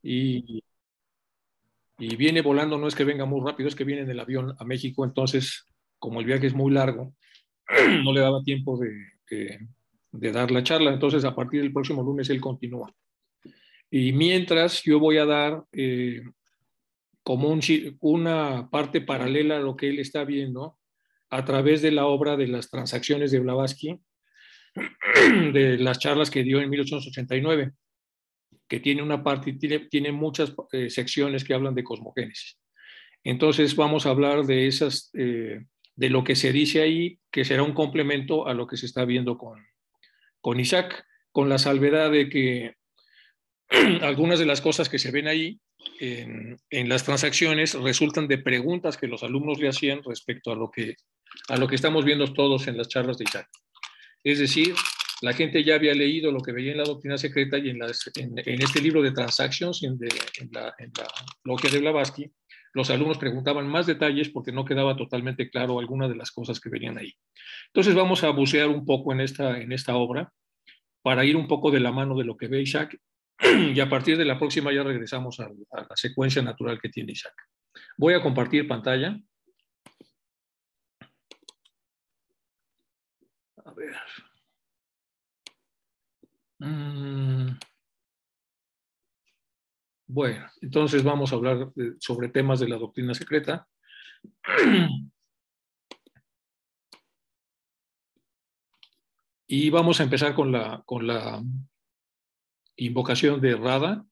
y, y viene volando, no es que venga muy rápido, es que viene en el avión a México, entonces, como el viaje es muy largo, no le daba tiempo de dar la charla, entonces a partir del próximo lunes él continúa. Y mientras yo voy a dar como una parte paralela a lo que él está viendo a través de la obra de las transacciones de Blavatsky, de las charlas que dio en 1889, que tiene una parte, tiene muchas secciones que hablan de cosmogénesis. Entonces vamos a hablar de esas, de lo que se dice ahí, que será un complemento a lo que se está viendo con Isaac, con la salvedad de que algunas de las cosas que se ven ahí en las transacciones resultan de preguntas que los alumnos le hacían respecto a lo que estamos viendo todos en las charlas de Isaac. Es decir, la gente ya había leído lo que veía en la doctrina secreta y en este libro de Transactions, en la logia de Blavatsky, los alumnos preguntaban más detalles porque no quedaba totalmente claro alguna de las cosas que venían ahí. Entonces vamos a bucear un poco en esta obra para ir un poco de la mano de lo que ve Isaac y a partir de la próxima ya regresamos a la secuencia natural que tiene Isaac. Voy a compartir pantalla. A ver. Bueno, entonces vamos a hablar sobre temas de la doctrina secreta. Y vamos a empezar con la invocación de Radha.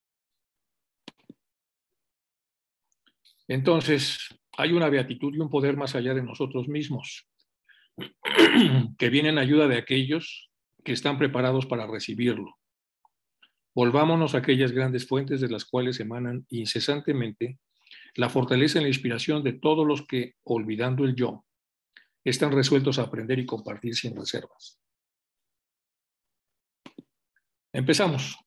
Entonces, hay una beatitud y un poder más allá de nosotros mismos, que viene en ayuda de aquellos que están preparados para recibirlo. Volvámonos a aquellas grandes fuentes de las cuales emanan incesantemente la fortaleza y la inspiración de todos los que, olvidando el yo, están resueltos a aprender y compartir sin reservas. Empezamos.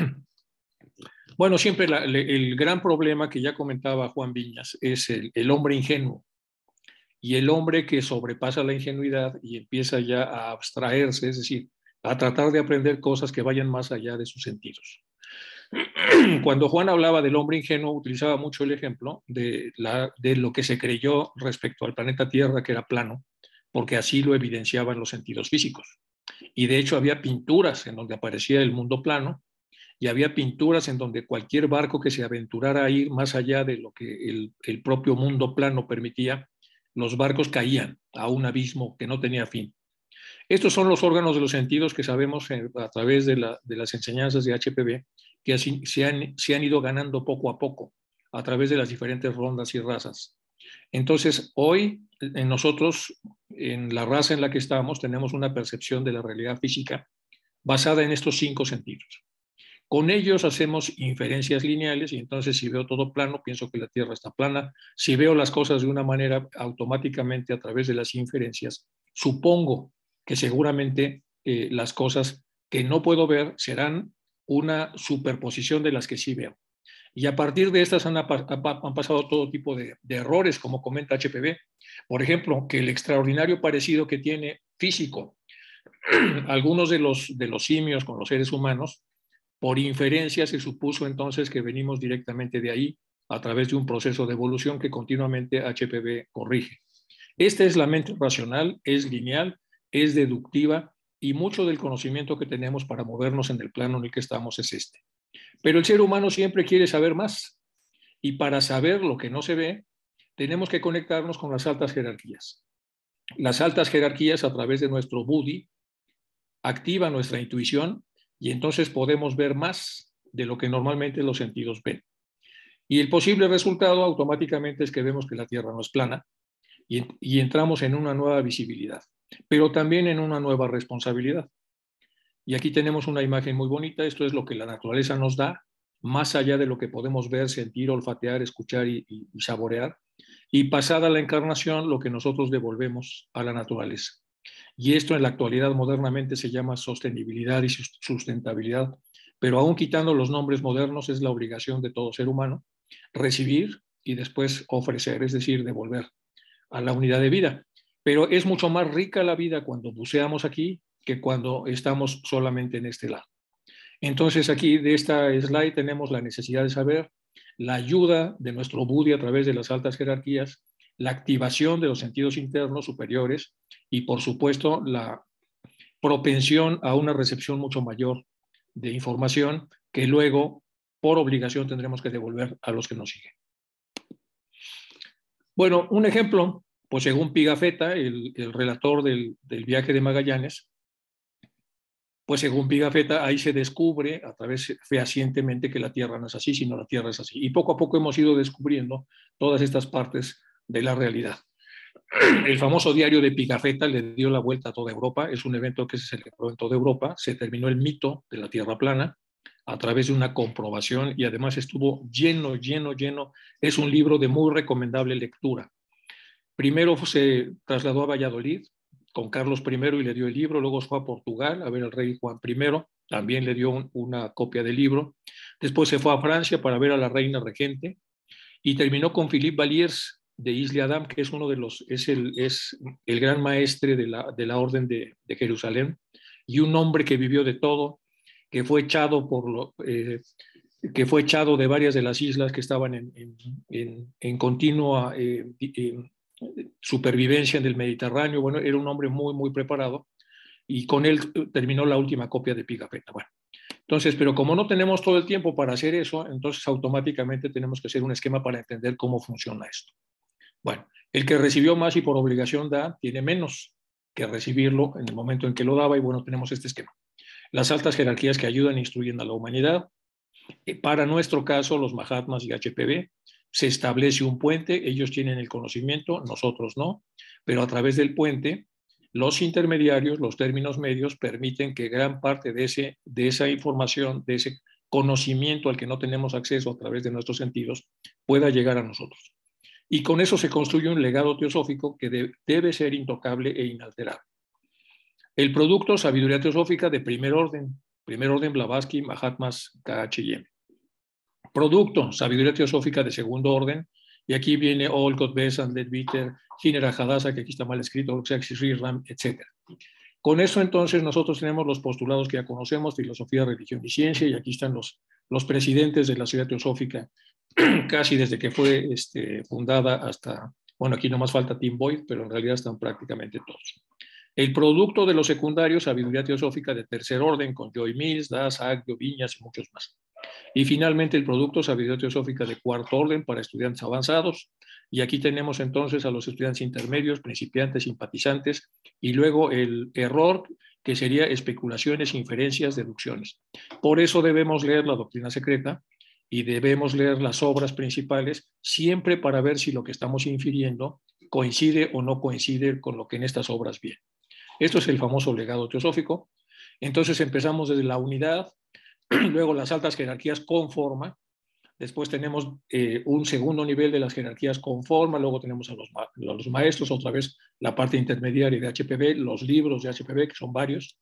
Bueno, siempre el gran problema que ya comentaba Juan Viñas es el hombre ingenuo y el hombre que sobrepasa la ingenuidad y empieza ya a abstraerse, es decir, a tratar de aprender cosas que vayan más allá de sus sentidos. Cuando Juan hablaba del hombre ingenuo, utilizaba mucho el ejemplo de lo que se creyó respecto al planeta Tierra, que era plano, porque así lo evidenciaban los sentidos físicos. Y de hecho había pinturas en donde aparecía el mundo plano, y había pinturas en donde cualquier barco que se aventurara a ir más allá de lo que el propio mundo plano permitía, los barcos caían a un abismo que no tenía fin. Estos son los órganos de los sentidos que sabemos a través de las enseñanzas de HPB, que así se han ido ganando poco a poco a través de las diferentes rondas y razas. Entonces, hoy nosotros, en la raza en la que estamos, tenemos una percepción de la realidad física basada en estos 5 sentidos. Con ellos hacemos inferencias lineales y entonces si veo todo plano, pienso que la Tierra está plana. Si veo las cosas de una manera automáticamente a través de las inferencias, supongo que seguramente las cosas que no puedo ver serán una superposición de las que sí veo. Y a partir de estas han pasado todo tipo de errores, como comenta HPB. Por ejemplo, que el extraordinario parecido que tiene físico algunos de los simios con los seres humanos, por inferencia se supuso entonces que venimos directamente de ahí a través de un proceso de evolución que continuamente HPV corrige. Esta es la mente racional, es lineal, es deductiva y mucho del conocimiento que tenemos para movernos en el plano en el que estamos es este. Pero el ser humano siempre quiere saber más y para saber lo que no se ve, tenemos que conectarnos con las altas jerarquías. Las altas jerarquías a través de nuestro buddhi activan nuestra intuición y entonces podemos ver más de lo que normalmente los sentidos ven. Y el posible resultado automáticamente es que vemos que la Tierra no es plana y entramos en una nueva visibilidad, pero también en una nueva responsabilidad. Y aquí tenemos una imagen muy bonita, esto es lo que la naturaleza nos da, más allá de lo que podemos ver, sentir, olfatear, escuchar y saborear, y pasada la encarnación, lo que nosotros devolvemos a la naturaleza. Y esto en la actualidad modernamente se llama sostenibilidad y sustentabilidad, pero aún quitando los nombres modernos es la obligación de todo ser humano recibir y después ofrecer, es decir, devolver a la unidad de vida. Pero es mucho más rica la vida cuando buceamos aquí que cuando estamos solamente en este lado. Entonces aquí de esta slide tenemos la necesidad de saber la ayuda de nuestro Budi a través de las altas jerarquías, la activación de los sentidos internos superiores y por supuesto la propensión a una recepción mucho mayor de información que luego por obligación tendremos que devolver a los que nos siguen. Bueno, un ejemplo, pues según Pigafetta, el relator del viaje de Magallanes, pues según Pigafetta, ahí se descubre a través fehacientemente que la Tierra no es así, sino la Tierra es así. Y poco a poco hemos ido descubriendo todas estas partes de la realidad. El famoso diario de Pigafetta le dio la vuelta a toda Europa, es un evento que se celebró en toda Europa, se terminó el mito de la Tierra plana a través de una comprobación y además estuvo lleno, es un libro de muy recomendable lectura. Primero se trasladó a Valladolid con Carlos I y le dio el libro, luego fue a Portugal a ver al rey Juan I, también le dio una copia del libro, después se fue a Francia para ver a la reina regente y terminó con Philippe Valiers de Isle Adam, que es uno de los, es el gran maestre de la Orden de Jerusalén y un hombre que vivió de todo, que fue echado que fue echado de varias de las islas que estaban en continua supervivencia en el Mediterráneo. Bueno, era un hombre muy preparado y con él terminó la última copia de Pigafetta. Bueno, entonces, pero como no tenemos todo el tiempo para hacer eso, entonces automáticamente tenemos que hacer un esquema para entender cómo funciona esto. Bueno, el que recibió más y por obligación da, tiene menos que recibirlo en el momento en que lo daba y bueno, tenemos este esquema. Las altas jerarquías que ayudan e instruyen a la humanidad. Para nuestro caso, los Mahatmas y HPV, se establece un puente, ellos tienen el conocimiento, nosotros no, pero a través del puente, los intermediarios, los términos medios, permiten que gran parte de esa información, de ese conocimiento al que no tenemos acceso a través de nuestros sentidos, pueda llegar a nosotros. Y con eso se construye un legado teosófico que debe ser intocable e inalterable. El producto, sabiduría teosófica de primer orden Blavatsky, Mahatmas, KHM. Producto, sabiduría teosófica de segundo orden, y aquí viene Olcott, Besant, Leadbeater, Hinera Hadassah, que aquí está mal escrito, Sri-Ram, etc. Con eso entonces nosotros tenemos los postulados que ya conocemos, filosofía, religión y ciencia, y aquí están los presidentes de la ciudad teosófica, casi desde que fue fundada hasta, bueno, aquí nomás falta Tim Boyd, pero en realidad están prácticamente todos. El producto de los secundarios, sabiduría teosófica de tercer orden, con Joy Mills, Das, Agdio, Viñas y muchos más. Y finalmente el producto, sabiduría teosófica de cuarto orden para estudiantes avanzados. Y aquí tenemos entonces a los estudiantes intermedios, principiantes, simpatizantes, y luego el error, que sería especulaciones, inferencias, deducciones. Por eso debemos leer la doctrina secreta y debemos leer las obras principales, siempre para ver si lo que estamos infiriendo coincide o no coincide con lo que en estas obras viene. Esto es el famoso legado teosófico. Entonces empezamos desde la unidad, luego las altas jerarquías con forma, después tenemos un segundo nivel de las jerarquías con forma, luego tenemos a los maestros, otra vez la parte intermediaria de HPV, los libros de HPV, que son varios,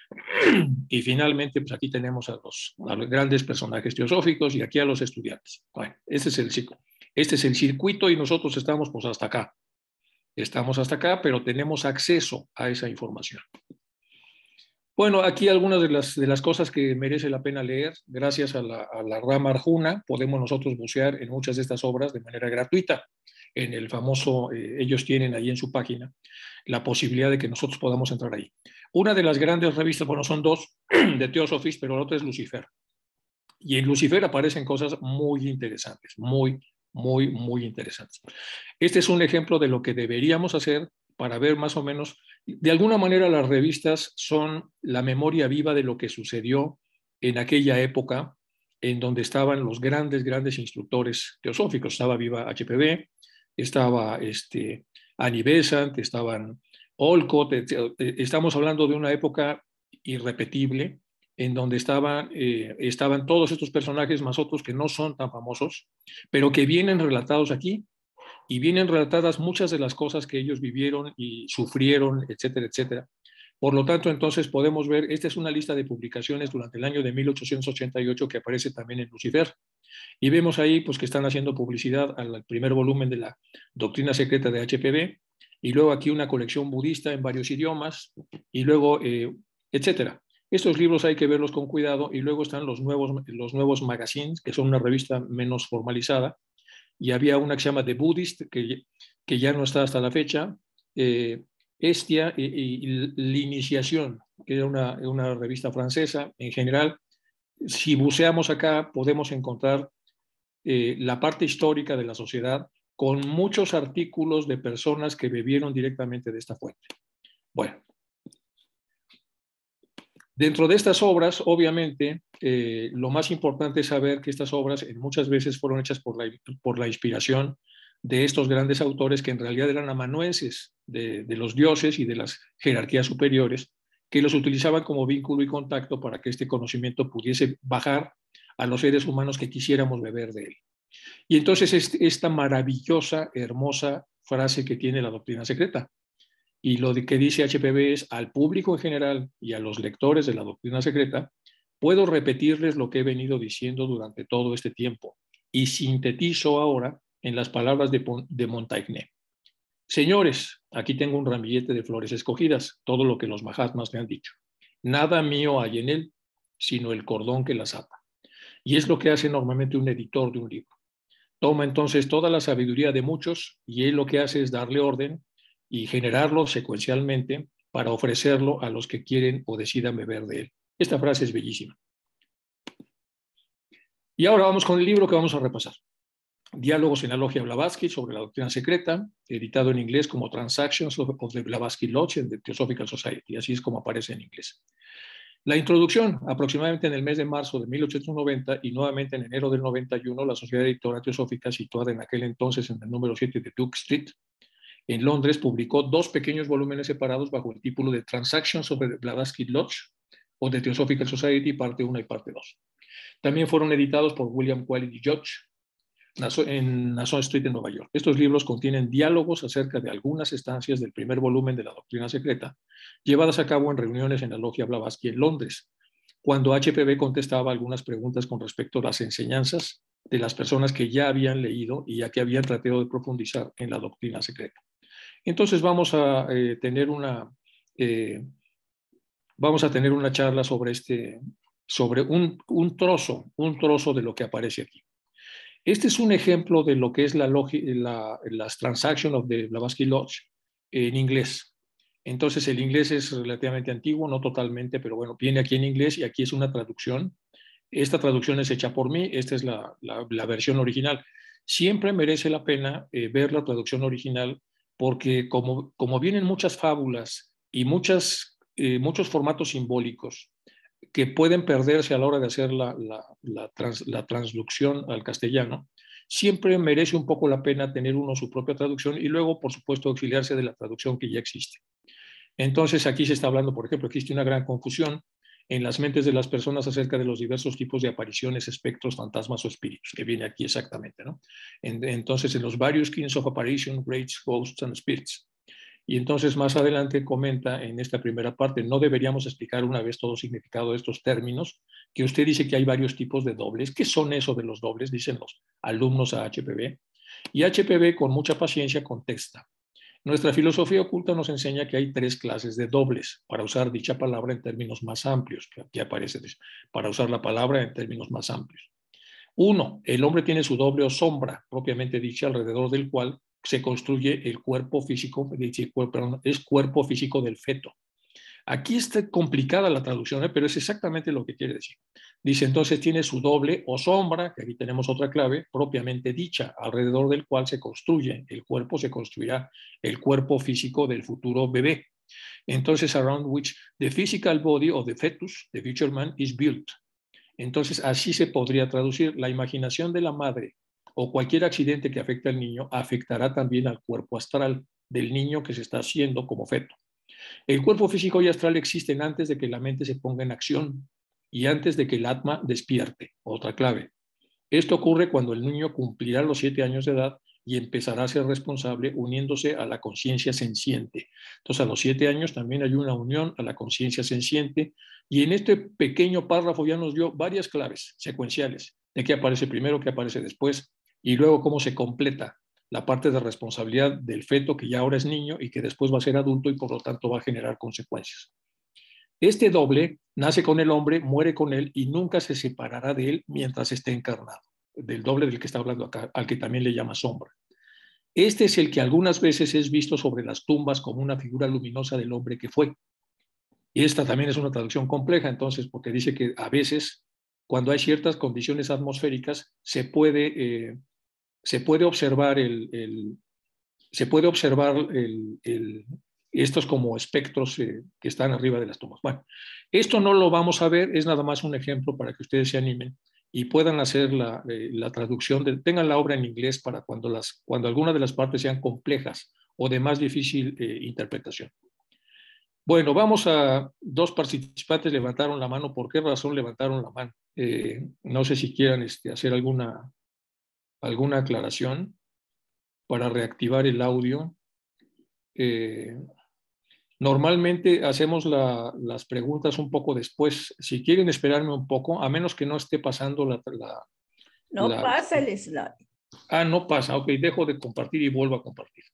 y finalmente pues aquí tenemos a los grandes personajes teosóficos y aquí a los estudiantes. Bueno, este es el circuito y nosotros estamos pues hasta acá. Estamos hasta acá, pero tenemos acceso a esa información. Bueno, aquí algunas de las cosas que merece la pena leer. Gracias a la rama Arjuna podemos nosotros bucear en muchas de estas obras de manera gratuita. En el famoso, ellos tienen ahí en su página la posibilidad de que nosotros podamos entrar ahí. Una de las grandes revistas, bueno, son dos de Theosophies, pero la otra es Lucifer. Y en Lucifer aparecen cosas muy interesantes, muy interesantes. Este es un ejemplo de lo que deberíamos hacer para ver más o menos, de alguna manera las revistas son la memoria viva de lo que sucedió en aquella época en donde estaban los grandes instructores teosóficos. Estaba viva HPV, estaba Annie Besant, estaban Olcott, estamos hablando de una época irrepetible en donde estaban todos estos personajes más otros que no son tan famosos, pero que vienen relatados aquí y vienen relatadas muchas de las cosas que ellos vivieron y sufrieron, etcétera, etcétera. Por lo tanto, entonces podemos ver, esta es una lista de publicaciones durante el año de 1888 que aparece también en Lucifer. Y vemos ahí pues, que están haciendo publicidad al primer volumen de la doctrina secreta de HPV, y luego aquí una colección budista en varios idiomas, y luego, etcétera. Estos libros hay que verlos con cuidado y luego están los nuevos magazines, que son una revista menos formalizada, y había una que se llama The Buddhist, que ya no está hasta la fecha, Estia y L'Iniciación, que era una revista francesa. En general, si buceamos acá, podemos encontrar la parte histórica de la sociedad con muchos artículos de personas que bebieron directamente de esta fuente. Bueno, dentro de estas obras, obviamente, lo más importante es saber que estas obras muchas veces fueron hechas por la inspiración de estos grandes autores que en realidad eran amanuenses de los dioses y de las jerarquías superiores, que los utilizaban como vínculo y contacto para que este conocimiento pudiese bajar a los seres humanos que quisiéramos beber de él. Y entonces esta maravillosa, hermosa frase que tiene la doctrina secreta. Y lo que dice HPV es: al público en general y a los lectores de la doctrina secreta, puedo repetirles lo que he venido diciendo durante todo este tiempo y sintetizo ahora en las palabras de Montaigne. Señores, aquí tengo un ramillete de flores escogidas, todo lo que los Mahatmas me han dicho. Nada mío hay en él, sino el cordón que las ata. Y es lo que hace normalmente un editor de un libro. Toma entonces toda la sabiduría de muchos y él lo que hace es darle orden y generarlo secuencialmente para ofrecerlo a los que quieren o decidan beber de él. Esta frase es bellísima. Y ahora vamos con el libro que vamos a repasar. Diálogos en la Logia Blavatsky sobre la doctrina secreta, editado en inglés como Transactions of the Blavatsky Lodge and the Theosophical Society, así es como aparece en inglés. La introducción, aproximadamente en el mes de marzo de 1890 y nuevamente en enero del 91, la Sociedad Editora Teosófica, situada en aquel entonces en el número 7 de Duke Street, en Londres, publicó 2 pequeños volúmenes separados bajo el título de Transactions of the Blavatsky Lodge o The Theosophical Society, parte 1 y parte 2. También fueron editados por William Quality Judge en Nassau Street en Nueva York. Estos libros contienen diálogos acerca de algunas estancias del primer volumen de la doctrina secreta, llevadas a cabo en reuniones en la Logia Blavatsky en Londres, cuando HPV contestaba algunas preguntas con respecto a las enseñanzas de las personas que ya habían leído y ya que habían tratado de profundizar en la doctrina secreta. Entonces vamos a tener una charla sobre un trozo de lo que aparece aquí. Este es un ejemplo de lo que es las Transactions of the Blavatsky Lodge en inglés. Entonces el inglés es relativamente antiguo, no totalmente, pero bueno, viene aquí en inglés y aquí es una traducción. Esta traducción es hecha por mí, esta es la versión original. Siempre merece la pena ver la traducción original porque como vienen muchas fábulas y muchos formatos simbólicos que pueden perderse a la hora de hacer la transducción al castellano, siempre merece un poco la pena tener uno su propia traducción y luego, por supuesto, auxiliarse de la traducción que ya existe. Entonces, aquí se está hablando, por ejemplo, existe una gran confusión en las mentes de las personas acerca de los diversos tipos de apariciones, espectros, fantasmas o espíritus, que viene aquí exactamente, ¿no? Entonces, en los various kinds of apparition, wraiths, ghosts and spirits. Y entonces más adelante comenta en esta primera parte, no deberíamos explicar una vez todo el significado de estos términos, que usted dice que hay varios tipos de dobles. ¿Qué son eso de los dobles? Dicen los alumnos a HPV. Y HPV con mucha paciencia contesta. Nuestra filosofía oculta nos enseña que hay 3 clases de dobles, para usar dicha palabra en términos más amplios, que aquí aparece, para usar la palabra en términos más amplios. 1, el hombre tiene su doble o sombra, propiamente dicha, alrededor del cual se construye el cuerpo físico, es cuerpo físico del feto. Aquí está complicada la traducción, pero es exactamente lo que quiere decir. Dice, entonces tiene su doble o sombra, que aquí tenemos otra clave, propiamente dicha, alrededor del cual se construye el cuerpo, se construirá el cuerpo físico del futuro bebé. Entonces, around which the physical body of the fetus, the future man, is built. Entonces, así se podría traducir: la imaginación de la madre o cualquier accidente que afecte al niño afectará también al cuerpo astral del niño que se está haciendo como feto. El cuerpo físico y astral existen antes de que la mente se ponga en acción y antes de que el atma despierte. Otra clave. Esto ocurre cuando el niño cumplirá los 7 años de edad y empezará a ser responsable uniéndose a la conciencia senciente. Entonces, a los 7 años también hay una unión a la conciencia senciente, y en este pequeño párrafo ya nos dio varias claves secuenciales de qué aparece primero, qué aparece después, y luego cómo se completa la parte de responsabilidad del feto que ya ahora es niño y que después va a ser adulto y por lo tanto va a generar consecuencias. Este doble nace con el hombre, muere con él y nunca se separará de él mientras esté encarnado, del doble del que está hablando acá, al que también le llama sombra. Este es el que algunas veces es visto sobre las tumbas como una figura luminosa del hombre que fue. Y esta también es una traducción compleja, entonces, porque dice que a veces, cuando hay ciertas condiciones atmosféricas, se puede observar estos como espectros que están arriba de las tumbas. Bueno, esto no lo vamos a ver, es nada más un ejemplo para que ustedes se animen y puedan hacer la traducción, tengan la obra en inglés para cuando alguna de las partes sean complejas o de más difícil interpretación. Bueno, vamos a dos participantes levantaron la mano. ¿Por qué razón levantaron la mano? No sé si quieran hacer alguna aclaración para reactivar el audio. Normalmente hacemos las preguntas un poco después. Si quieren esperarme un poco, a menos que no esté pasando no pasa el slide. Ah, no pasa. Ok, dejo de compartir y vuelvo a compartir.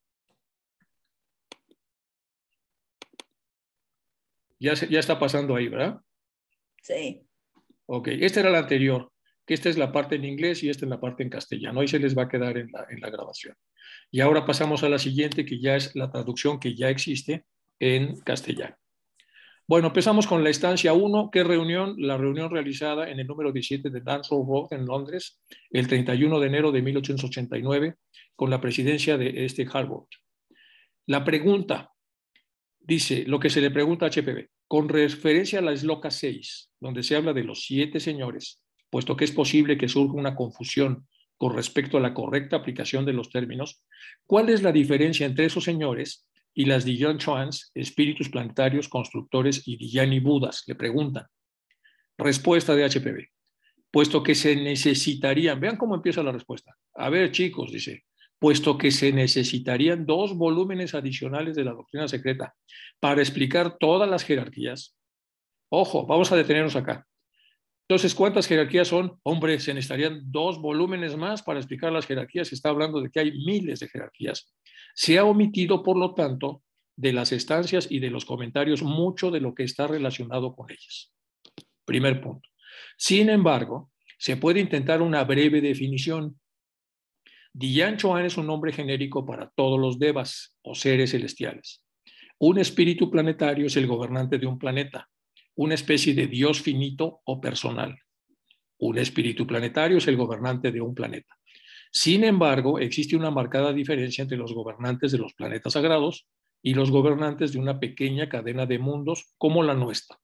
Ya está pasando ahí, ¿verdad? Sí. Ok, esta era la anterior, que esta es la parte en inglés y esta es la parte en castellano. Ahí se les va a quedar en la grabación. Y ahora pasamos a la siguiente, que ya es la traducción que ya existe en castellano. Bueno, empezamos con la estancia 1. ¿Qué reunión? La reunión realizada en el número 17 de Dancehall Road en Londres, el 31 de enero de 1889, con la presidencia de Harvard. La pregunta, dice, lo que se le pregunta a HPV, con referencia a la esloca 6, donde se habla de los 7 señores, puesto que es posible que surja una confusión con respecto a la correcta aplicación de los términos, ¿cuál es la diferencia entre esos señores y las Diyan Chuans, espíritus planetarios, constructores, y Dhyani Budas? Le preguntan. Respuesta de HPV. Puesto que se necesitarían, vean cómo empieza la respuesta. A ver, chicos, dice, puesto que se necesitarían 2 volúmenes adicionales de la doctrina secreta para explicar todas las jerarquías. Ojo, vamos a detenernos acá. Entonces, ¿cuántas jerarquías son? Hombre, se necesitarían 2 volúmenes más para explicar las jerarquías. Se está hablando de que hay miles de jerarquías. Se ha omitido, por lo tanto, de las estancias y de los comentarios mucho de lo que está relacionado con ellas. Primer punto. Sin embargo, se puede intentar una breve definición. Dhyan Chohan es un nombre genérico para todos los devas o seres celestiales. Un espíritu planetario es el gobernante de un planeta, una especie de dios finito o personal. Un espíritu planetario es el gobernante de un planeta. Sin embargo, existe una marcada diferencia entre los gobernantes de los planetas sagrados y los gobernantes de una pequeña cadena de mundos como la nuestra.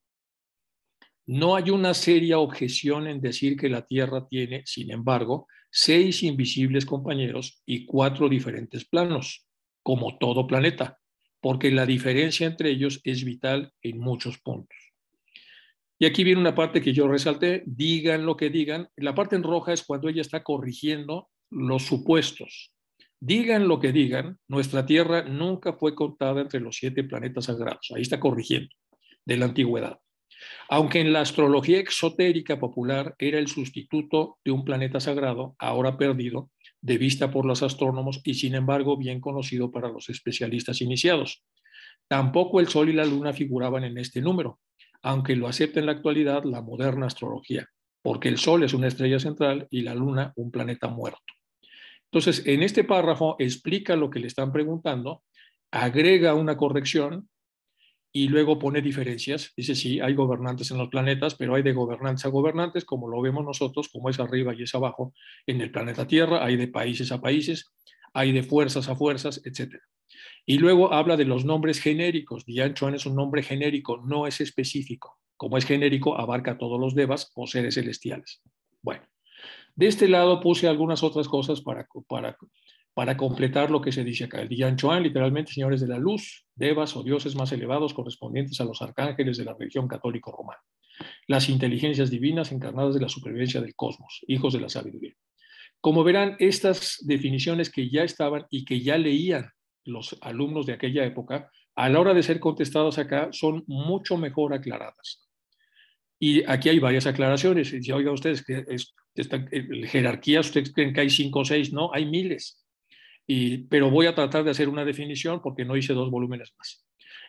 No hay una seria objeción en decir que la Tierra tiene, sin embargo, 6 invisibles compañeros y 4 diferentes planos, como todo planeta, porque la diferencia entre ellos es vital en muchos puntos. Y aquí viene una parte que yo resalté, digan lo que digan. La parte en roja es cuando ella está corrigiendo los supuestos. Digan lo que digan, nuestra Tierra nunca fue contada entre los 7 planetas sagrados. Ahí está corrigiendo, de la antigüedad. Aunque en la astrología exotérica popular era el sustituto de un planeta sagrado, ahora perdido de vista por los astrónomos y sin embargo bien conocido para los especialistas iniciados. Tampoco el Sol y la Luna figuraban en este número, aunque lo acepta en la actualidad la moderna astrología, porque el Sol es una estrella central y la Luna un planeta muerto. Entonces, en este párrafo explica lo que le están preguntando, agrega una corrección y luego pone diferencias. Dice, sí, hay gobernantes en los planetas, pero hay de gobernantes a gobernantes, como lo vemos nosotros, como es arriba y es abajo en el planeta Tierra, hay de países a países, hay de fuerzas a fuerzas, etc. Y luego habla de los nombres genéricos. Dhyan Chohan es un nombre genérico, no es específico. Como es genérico, abarca a todos los devas o seres celestiales. Bueno, de este lado puse algunas otras cosas para completar lo que se dice acá. El Dhyan Chohan, literalmente, señores de la luz, devas o dioses más elevados correspondientes a los arcángeles de la religión católico romana. Las inteligencias divinas encarnadas de la supervivencia del cosmos, hijos de la sabiduría. Como verán, estas definiciones que ya estaban y que ya leían los alumnos de aquella época, a la hora de ser contestadas acá, son mucho mejor aclaradas. Y aquí hay varias aclaraciones. Si oigan ustedes que jerarquías, ustedes creen que hay 5 o 6, no, hay miles. Pero voy a tratar de hacer una definición porque no hice 2 volúmenes más.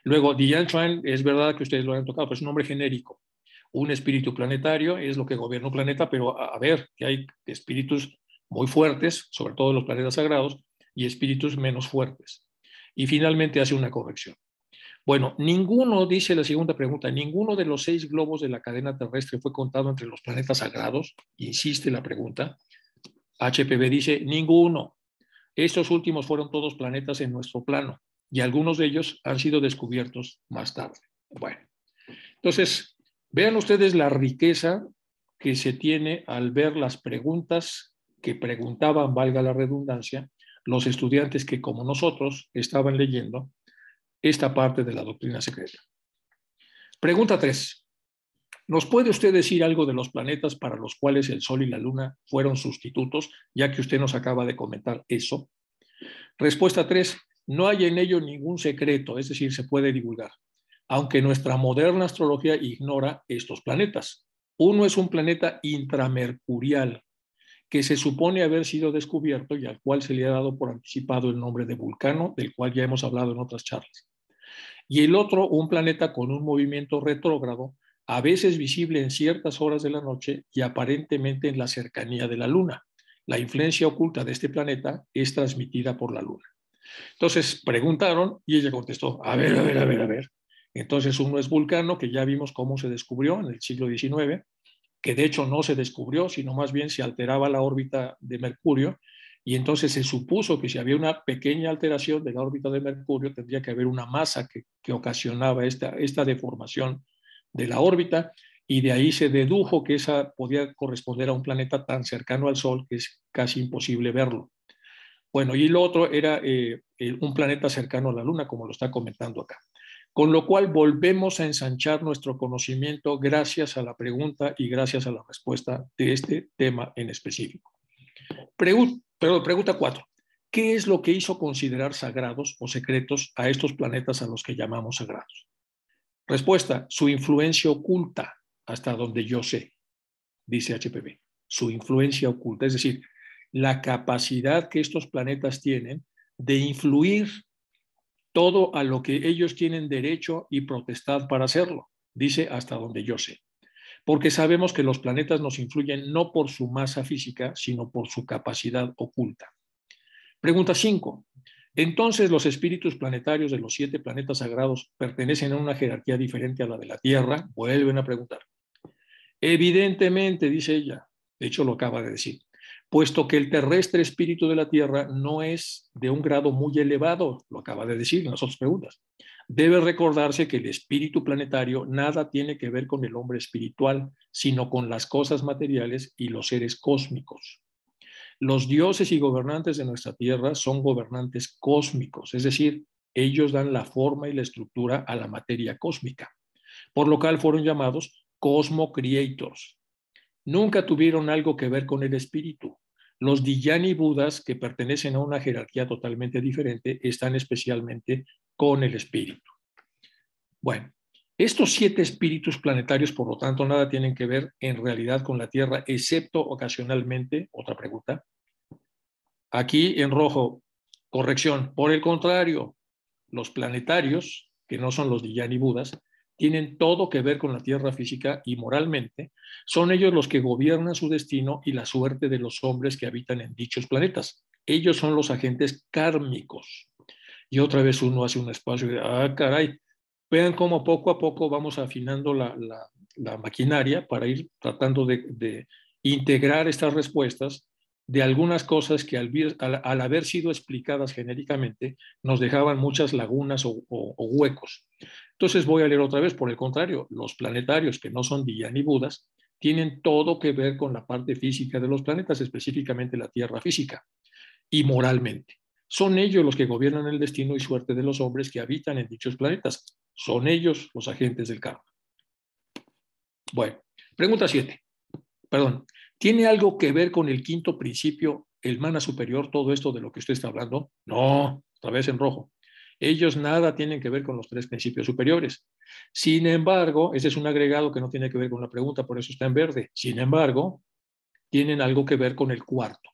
Luego, Dian Chuan, es verdad que ustedes lo han tocado, pero es un nombre genérico. Un espíritu planetario es lo que gobierna un planeta, pero a ver, que hay espíritus muy fuertes, sobre todo los planetas sagrados, y espíritus menos fuertes. Y finalmente hace una corrección. Bueno, ninguno, dice la segunda pregunta, ninguno de los 6 globos de la cadena terrestre fue contado entre los planetas sagrados, insiste la pregunta. HPV dice, ninguno. Estos últimos fueron todos planetas en nuestro plano y algunos de ellos han sido descubiertos más tarde. Bueno, entonces, vean ustedes la riqueza que se tiene al ver las preguntas que preguntaban, valga la redundancia, los estudiantes que como nosotros estaban leyendo esta parte de la doctrina secreta. Pregunta 3. ¿Nos puede usted decir algo de los planetas para los cuales el Sol y la Luna fueron sustitutos, ya que usted nos acaba de comentar eso? Respuesta 3. No hay en ello ningún secreto, es decir, se puede divulgar, aunque nuestra moderna astrología ignora estos planetas. Uno es un planeta intramercurial, que se supone haber sido descubierto y al cual se le ha dado por anticipado el nombre de Vulcano, del cual ya hemos hablado en otras charlas. Y el otro, un planeta con un movimiento retrógrado, a veces visible en ciertas horas de la noche y aparentemente en la cercanía de la Luna. La influencia oculta de este planeta es transmitida por la Luna. Entonces preguntaron y ella contestó, a ver. Entonces uno es Vulcano, que ya vimos cómo se descubrió en el siglo XIX, que de hecho no se descubrió, sino más bien se alteraba la órbita de Mercurio, y entonces se supuso que si había una pequeña alteración de la órbita de Mercurio, tendría que haber una masa que ocasionaba esta deformación de la órbita, y de ahí se dedujo que esa podía corresponder a un planeta tan cercano al Sol que es casi imposible verlo. Bueno, y lo otro era un planeta cercano a la Luna, como lo está comentando acá. Con lo cual volvemos a ensanchar nuestro conocimiento gracias a la pregunta y gracias a la respuesta de este tema en específico. Pregunta 4. ¿Qué es lo que hizo considerar sagrados o secretos a estos planetas a los que llamamos sagrados? Respuesta, su influencia oculta, hasta donde yo sé, dice HPV. Su influencia oculta, es decir, la capacidad que estos planetas tienen de influir todo a lo que ellos tienen derecho y potestad para hacerlo, dice hasta donde yo sé. Porque sabemos que los planetas nos influyen no por su masa física, sino por su capacidad oculta. Pregunta 5. Entonces, ¿los espíritus planetarios de los 7 planetas sagrados pertenecen a una jerarquía diferente a la de la Tierra? Vuelven a preguntar. Evidentemente, dice ella, de hecho lo acaba de decir, puesto que el terrestre espíritu de la Tierra no es de un grado muy elevado, lo acaba de decir en las otras preguntas. Debe recordarse que el espíritu planetario nada tiene que ver con el hombre espiritual, sino con las cosas materiales y los seres cósmicos. Los dioses y gobernantes de nuestra Tierra son gobernantes cósmicos, es decir, ellos dan la forma y la estructura a la materia cósmica, por lo cual fueron llamados Cosmo Creators. Nunca tuvieron algo que ver con el espíritu. Los Dhyani Budas, que pertenecen a una jerarquía totalmente diferente, están especialmente con el espíritu. Bueno, estos 7 espíritus planetarios, por lo tanto, nada tienen que ver en realidad con la Tierra, excepto ocasionalmente, otra pregunta, aquí en rojo, corrección, por el contrario, los planetarios, que no son los Dhyani Budas, tienen todo que ver con la Tierra física y moralmente, son ellos los que gobiernan su destino y la suerte de los hombres que habitan en dichos planetas. Ellos son los agentes kármicos. Y otra vez uno hace un espacio de, caray, vean cómo poco a poco vamos afinando la maquinaria para ir tratando de integrar estas respuestas de algunas cosas que al haber sido explicadas genéricamente nos dejaban muchas lagunas o huecos. Entonces voy a leer otra vez, por el contrario, los planetarios que no son Dhyani Budas tienen todo que ver con la parte física de los planetas, específicamente la Tierra física, y moralmente. Son ellos los que gobiernan el destino y suerte de los hombres que habitan en dichos planetas. Son ellos los agentes del karma. Bueno, pregunta 7. Perdón, ¿tiene algo que ver con el quinto principio, el mana superior, todo esto de lo que usted está hablando? No, otra vez en rojo. Ellos nada tienen que ver con los 3 principios superiores. Sin embargo, ese es un agregado que no tiene que ver con la pregunta, por eso está en verde. Sin embargo, tienen algo que ver con el cuarto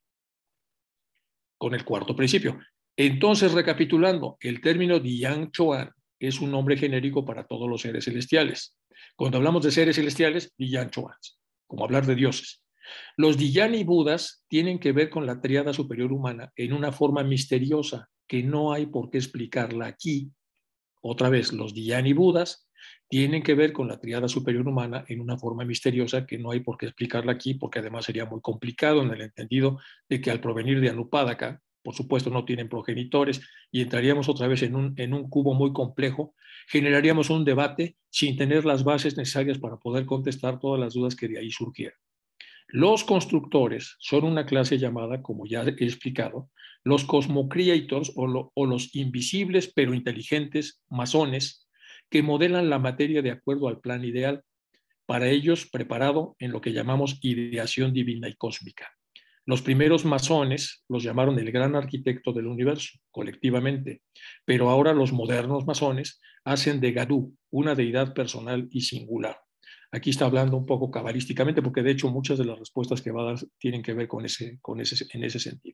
principio. Entonces, recapitulando, el término Dian Chuan es un nombre genérico para todos los seres celestiales. Cuando hablamos de seres celestiales, Diyan Choans, como hablar de dioses. Los Dhyani Budas tienen que ver con la tríada superior humana en una forma misteriosa que no hay por qué explicarla aquí. Otra vez, los Dhyani Budas tienen que ver con la tríada superior humana en una forma misteriosa que no hay por qué explicarla aquí, porque además sería muy complicado en el entendido de que al provenir de Anupadaka, por supuesto no tienen progenitores, y entraríamos otra vez en un cubo muy complejo, generaríamos un debate sin tener las bases necesarias para poder contestar todas las dudas que de ahí surgieran. Los constructores son una clase llamada, como ya he explicado, los cosmocreators o los invisibles pero inteligentes masones que modelan la materia de acuerdo al plan ideal, para ellos preparado en lo que llamamos ideación divina y cósmica. Los primeros masones los llamaron el gran arquitecto del universo, colectivamente, pero ahora los modernos masones hacen de Gadú una deidad personal y singular. Aquí está hablando un poco cabalísticamente, porque de hecho muchas de las respuestas que va a dar tienen que ver en ese sentido.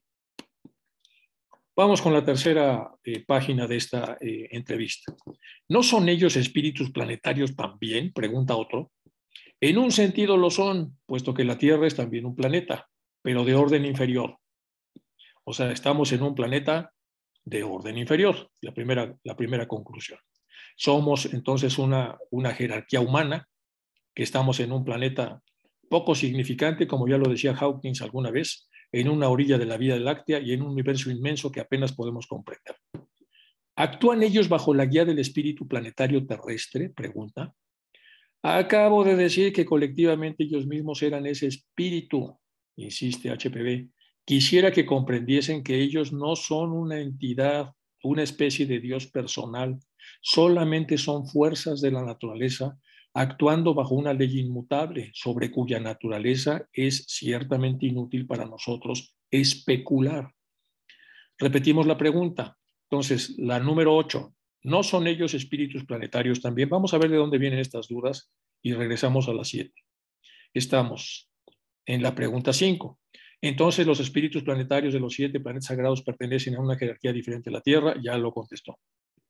Vamos con la tercera página de esta entrevista. ¿No son ellos espíritus planetarios también? Pregunta otro. En un sentido lo son, puesto que la Tierra es también un planeta, pero de orden inferior. O sea, estamos en un planeta de orden inferior, la primera conclusión. Somos entonces una jerarquía humana, que estamos en un planeta poco significante, como ya lo decía Hawkins alguna vez, en una orilla de la Vía Láctea y en un universo inmenso que apenas podemos comprender. ¿Actúan ellos bajo la guía del espíritu planetario terrestre? Pregunta. Acabo de decir que colectivamente ellos mismos eran ese espíritu, insiste HPV. Quisiera que comprendiesen que ellos no son una entidad, una especie de Dios personal, solamente son fuerzas de la naturaleza actuando bajo una ley inmutable sobre cuya naturaleza es ciertamente inútil para nosotros especular. Repetimos la pregunta. Entonces, la número 8. ¿No son ellos espíritus planetarios también? Vamos a ver de dónde vienen estas dudas y regresamos a las 7. Estamos en la pregunta 5. Entonces, los espíritus planetarios de los 7 planetas sagrados pertenecen a una jerarquía diferente a la Tierra. Ya lo contestó.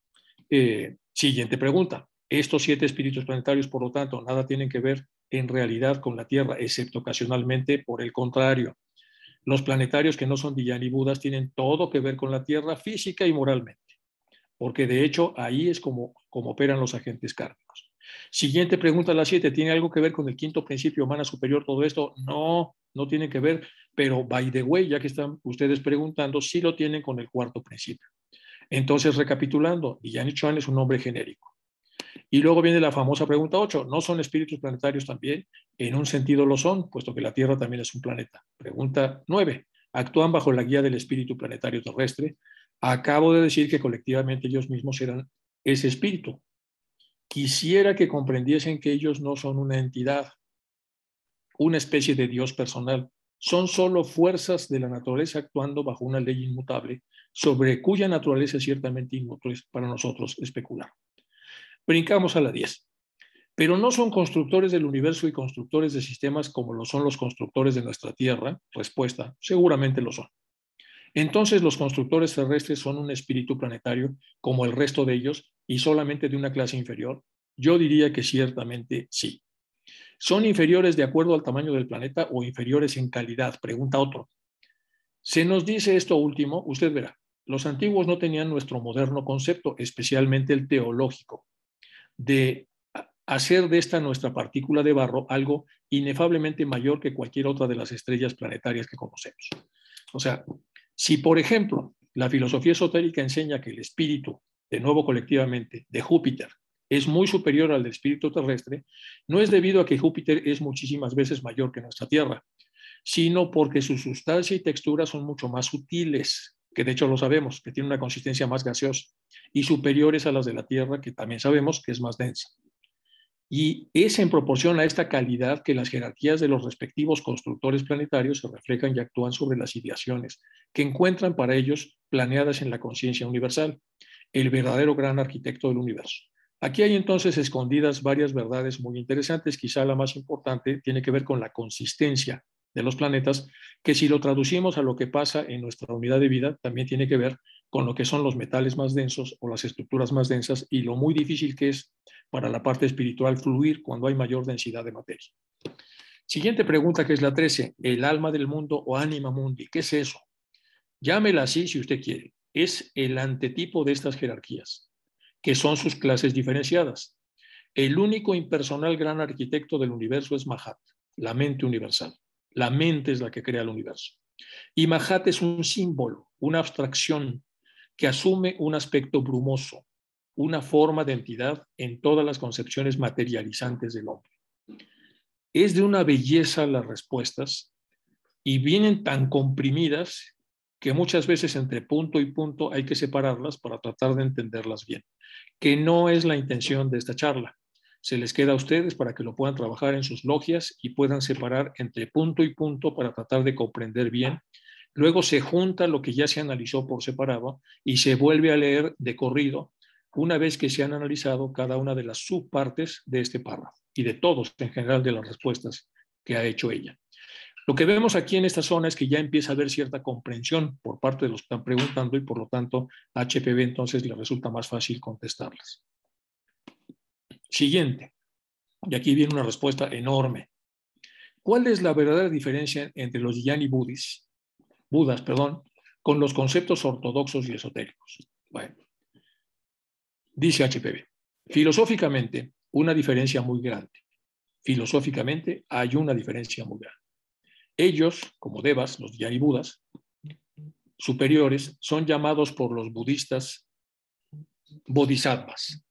Siguiente pregunta. Estos 7 espíritus planetarios, por lo tanto, nada tienen que ver en realidad con la Tierra, excepto ocasionalmente, por el contrario. Los planetarios que no son Dhyani Budas tienen todo que ver con la Tierra física y moralmente, porque de hecho ahí es como operan los agentes kármicos. Siguiente pregunta, la 7. ¿Tiene algo que ver con el quinto principio humana superior todo esto? No, no tiene que ver, pero by the way, ya que están ustedes preguntando, sí lo tienen con el cuarto principio. Entonces, recapitulando, Dhyani Chuan es un nombre genérico. Y luego viene la famosa pregunta 8. ¿No son espíritus planetarios también? En un sentido lo son, puesto que la Tierra también es un planeta. Pregunta 9. ¿Actúan bajo la guía del espíritu planetario terrestre? Acabo de decir que colectivamente ellos mismos eran ese espíritu. Quisiera que comprendiesen que ellos no son una entidad, una especie de Dios personal. Son solo fuerzas de la naturaleza actuando bajo una ley inmutable, sobre cuya naturaleza es ciertamente inútil para nosotros especular. Brincamos a la 10. Pero no son constructores del universo y constructores de sistemas como lo son los constructores de nuestra Tierra. Respuesta, seguramente lo son. Entonces los constructores terrestres son un espíritu planetario como el resto de ellos y solamente de una clase inferior. Yo diría que ciertamente sí. ¿Son inferiores de acuerdo al tamaño del planeta o inferiores en calidad? Pregunta otro. Se nos dice esto último, usted verá. Los antiguos no tenían nuestro moderno concepto, especialmente el teológico, de hacer de esta nuestra partícula de barro algo inefablemente mayor que cualquier otra de las estrellas planetarias que conocemos. O sea, si por ejemplo la filosofía esotérica enseña que el espíritu, de nuevo colectivamente, de Júpiter es muy superior al del espíritu terrestre, no es debido a que Júpiter es muchísimas veces mayor que nuestra Tierra, sino porque su sustancia y textura son mucho más sutiles, que de hecho lo sabemos, que tiene una consistencia más gaseosa, y superiores a las de la Tierra, que también sabemos que es más densa. Y es en proporción a esta calidad que las jerarquías de los respectivos constructores planetarios se reflejan y actúan sobre las ideaciones que encuentran para ellos planeadas en la conciencia universal, el verdadero gran arquitecto del universo. Aquí hay entonces escondidas varias verdades muy interesantes. Quizá la más importante tiene que ver con la consistencia de los planetas, que si lo traducimos a lo que pasa en nuestra unidad de vida, también tiene que ver con lo que son los metales más densos o las estructuras más densas y lo muy difícil que es para la parte espiritual fluir cuando hay mayor densidad de materia. Siguiente pregunta, que es la 13, el alma del mundo o anima mundi. ¿Qué es eso? Llámela así si usted quiere. Es el antetipo de estas jerarquías, que son sus clases diferenciadas. El único impersonal gran arquitecto del universo es Mahat, la mente universal. La mente es la que crea el universo. Y Mahat es un símbolo, una abstracción que asume un aspecto brumoso, una forma de entidad en todas las concepciones materializantes del hombre. Es de una belleza las respuestas y vienen tan comprimidas que muchas veces entre punto y punto hay que separarlas para tratar de entenderlas bien, que no es la intención de esta charla. Se les queda a ustedes para que lo puedan trabajar en sus logias y puedan separar entre punto y punto para tratar de comprender bien. Luego se junta lo que ya se analizó por separado y se vuelve a leer de corrido una vez que se han analizado cada una de las subpartes de este párrafo y de todos en general de las respuestas que ha hecho ella. Lo que vemos aquí en esta zona es que ya empieza a haber cierta comprensión por parte de los que están preguntando y por lo tanto a HPV entonces le resulta más fácil contestarlas. Siguiente, y aquí viene una respuesta enorme. ¿Cuál es la verdadera diferencia entre los Dhyani Budas, con los conceptos ortodoxos y esotéricos? Bueno, dice HPV, filosóficamente una diferencia muy grande. Filosóficamente hay una diferencia muy grande. Ellos, como devas, los Dhyani Budas superiores, son llamados por los budistas bodhisattvas.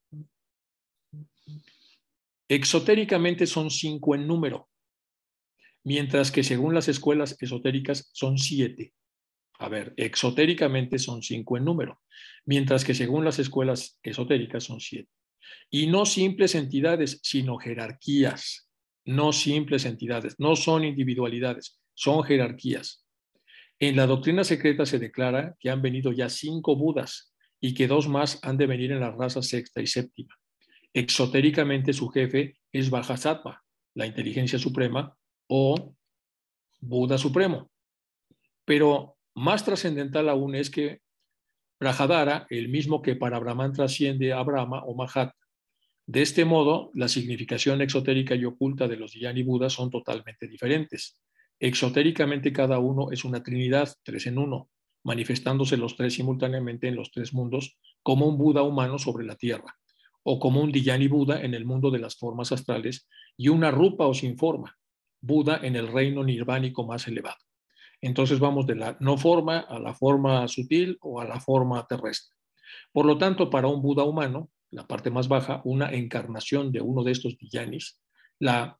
Exotéricamente son 5 en número, mientras que según las escuelas esotéricas son 7. A ver, exotéricamente son 5 en número, mientras que según las escuelas esotéricas son 7. Y no simples entidades, sino jerarquías. No simples entidades, no son individualidades, son jerarquías. En la doctrina secreta se declara que han venido ya 5 Budas y que 2 más han de venir en la raza sexta y séptima. Exotéricamente su jefe es Vajrasattva, la inteligencia suprema, o Buda supremo. Pero más trascendental aún es que Brahadara, el mismo que para Brahman trasciende a Brahma o Mahat. De este modo, la significación exotérica y oculta de los Dhyani Budas son totalmente diferentes. Exotéricamente cada uno es una trinidad, 3 en 1, manifestándose los 3 simultáneamente en los 3 mundos, como un Buda humano sobre la tierra, o como un Dhyani Buda en el mundo de las formas astrales, y una Rupa o sin forma, Buda en el reino nirvánico más elevado. Entonces vamos de la no forma a la forma sutil o a la forma terrestre. Por lo tanto, para un Buda humano, la parte más baja, una encarnación de uno de estos Dhyanis, la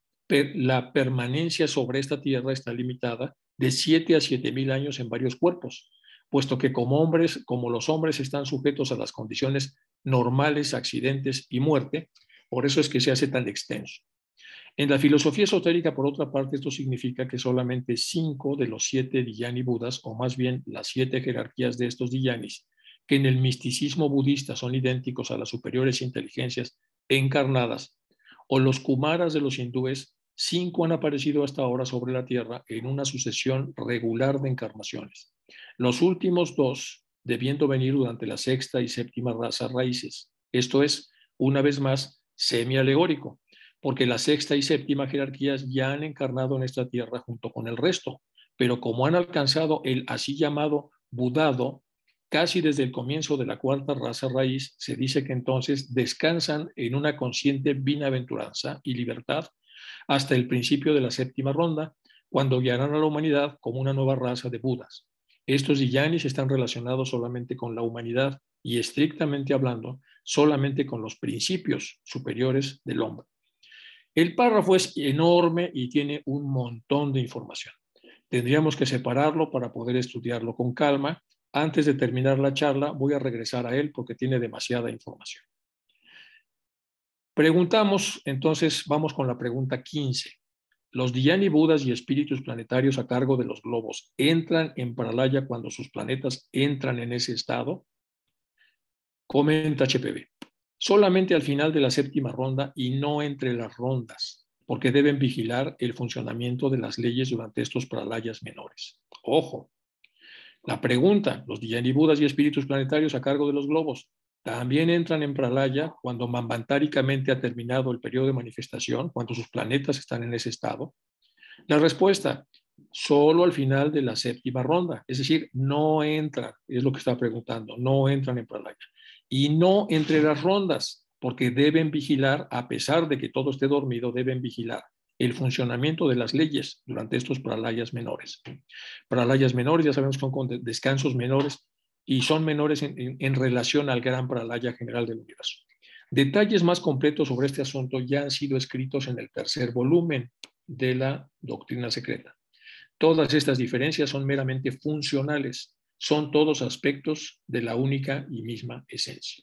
permanencia sobre esta tierra está limitada de 7 a 7,000 años en varios cuerpos, puesto que como los hombres están sujetos a las condiciones normales, accidentes y muerte, por eso es que se hace tan extenso. En la filosofía esotérica, por otra parte, esto significa que solamente 5 de los 7 Dhyani Budas, o más bien las 7 jerarquías de estos Dhyanis, que en el misticismo budista son idénticos a las superiores inteligencias encarnadas, o los Kumaras de los hindúes, 5 han aparecido hasta ahora sobre la Tierra en una sucesión regular de encarnaciones. Los últimos 2 debiendo venir durante la sexta y séptima raza raíces. Esto es, una vez más, semi-alegórico, porque la sexta y séptima jerarquías ya han encarnado en esta tierra junto con el resto, pero como han alcanzado el así llamado budado, casi desde el comienzo de la cuarta raza raíz, se dice que entonces descansan en una consciente bienaventuranza y libertad hasta el principio de la séptima ronda, cuando guiarán a la humanidad como una nueva raza de Budas. Estos Dhyanis están relacionados solamente con la humanidad y estrictamente hablando, solamente con los principios superiores del hombre. El párrafo es enorme y tiene un montón de información. Tendríamos que separarlo para poder estudiarlo con calma. Antes de terminar la charla, voy a regresar a él porque tiene demasiada información. Preguntamos, entonces, vamos con la pregunta 15. ¿Los Dhyani Budas y espíritus planetarios a cargo de los globos entran en Pralaya cuando sus planetas entran en ese estado? Comenta HPV. Solamente al final de la séptima ronda y no entre las rondas, porque deben vigilar el funcionamiento de las leyes durante estos pralayas menores. Ojo, La pregunta, los Dhyani-Budas y espíritus planetarios a cargo de los globos, ¿también entran en Pralaya cuando manvantáricamente ha terminado el periodo de manifestación, cuando sus planetas están en ese estado? La respuesta, solo al final de la séptima ronda, es decir, no entran, es lo que está preguntando, no entran en Pralaya. Y no entre las rondas, porque deben vigilar, a pesar de que todo esté dormido, deben vigilar el funcionamiento de las leyes durante estos pralayas menores. Pralayas menores, ya sabemos que son con descansos menores y son menores en relación al gran pralaya general del universo. Detalles más completos sobre este asunto ya han sido escritos en el tercer volumen de la doctrina secreta. Todas estas diferencias son meramente funcionales, son todos aspectos de la única y misma esencia.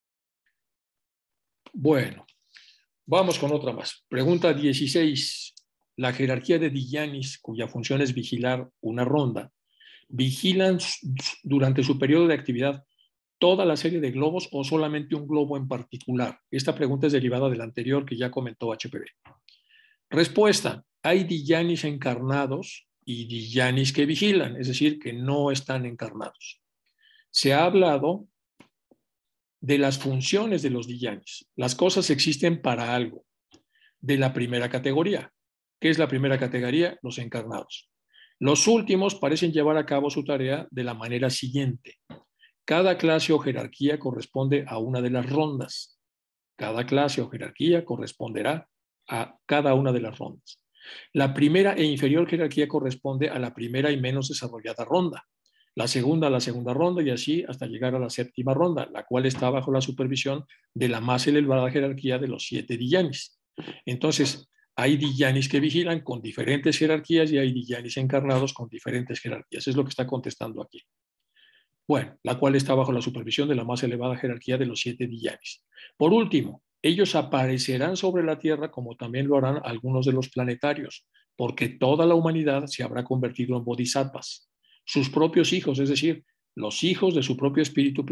Bueno, vamos con otra más. Pregunta 16. La jerarquía de Dhyanis, cuya función es vigilar una ronda, ¿vigilan durante su periodo de actividad toda la serie de globos o solamente un globo en particular? Esta pregunta es derivada de la anterior que ya comentó HPV. Respuesta, hay Dhyanis encarnados y Dhyanis que vigilan, es decir, que no están encarnados. Se ha hablado de las funciones de los Dhyanis. Las cosas existen para algo. De la primera categoría. ¿Qué es la primera categoría? Los encarnados. Los últimos parecen llevar a cabo su tarea de la manera siguiente. Cada clase o jerarquía corresponde a una de las rondas. Cada clase o jerarquía corresponderá a cada una de las rondas. La primera e inferior jerarquía corresponde a la primera y menos desarrollada ronda. La segunda a la segunda ronda y así hasta llegar a la séptima ronda, la cual está bajo la supervisión de la más elevada jerarquía de los 7 Dhyanis. Entonces, hay Dhyanis que vigilan con diferentes jerarquías y hay Dhyanis encarnados con diferentes jerarquías. Es lo que está contestando aquí. Bueno, la cual está bajo la supervisión de la más elevada jerarquía de los 7 Dhyanis. Por último, ellos aparecerán sobre la Tierra como también lo harán algunos de los planetarios, porque toda la humanidad se habrá convertido en bodhisattvas. Sus propios hijos, es decir, los hijos de su propio espíritu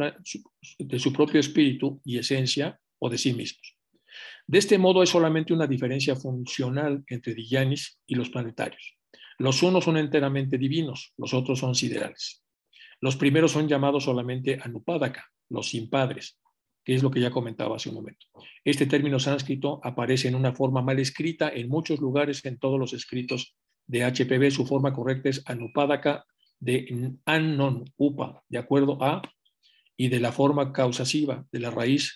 y esencia o de sí mismos. De este modo, es solamente una diferencia funcional entre Dhyanis y los planetarios. Los unos son enteramente divinos, los otros son siderales. Los primeros son llamados solamente Anupadaka, los sin padres, que es lo que ya comentaba hace un momento. Este término sánscrito aparece en una forma mal escrita en muchos lugares en todos los escritos de HPV. Su forma correcta es Anupadaka de Annon, Upa, de acuerdo a, y de la forma causasiva, de la raíz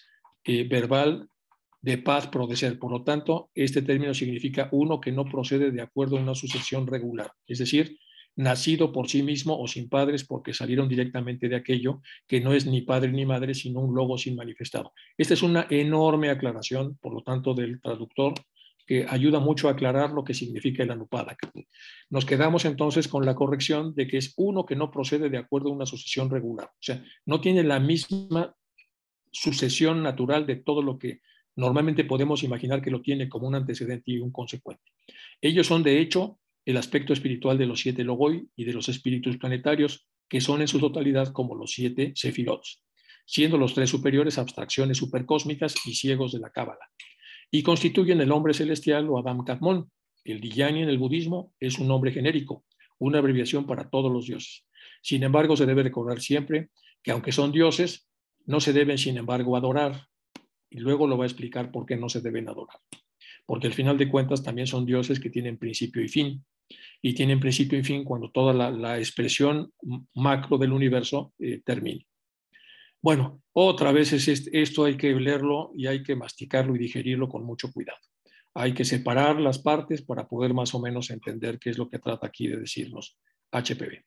verbal de paz, prodecer. Por lo tanto, este término significa uno que no procede de acuerdo a una sucesión regular, es decir, nacido por sí mismo o sin padres porque salieron directamente de aquello que no es ni padre ni madre, sino un logo sin manifestado. Esta es una enorme aclaración, por lo tanto, del traductor, que ayuda mucho a aclarar lo que significa el Anupadaka. Nos quedamos entonces con la corrección de que es uno que no procede de acuerdo a una sucesión regular, o sea, no tiene la misma sucesión natural de todo lo que normalmente podemos imaginar que lo tiene como un antecedente y un consecuente. Ellos son, de hecho, el aspecto espiritual de los 7 Logoi y de los espíritus planetarios, que son en su totalidad como los 7 Sefirots, siendo los 3 superiores abstracciones supercósmicas y ciegos de la Cábala, y constituyen el hombre celestial o Adam Kadmon. El Dhyani en el budismo es un nombre genérico, una abreviación para todos los dioses. Sin embargo, se debe recordar siempre que aunque son dioses, no se deben, sin embargo, adorar. Y luego lo va a explicar por qué no se deben adorar. Porque al final de cuentas también son dioses que tienen principio y fin. Y tienen principio y fin cuando toda la expresión macro del universo termine. Bueno, otra vez esto hay que leerlo y hay que masticarlo y digerirlo con mucho cuidado. Hay que separar las partes para poder más o menos entender qué es lo que trata aquí de decirnos HPV.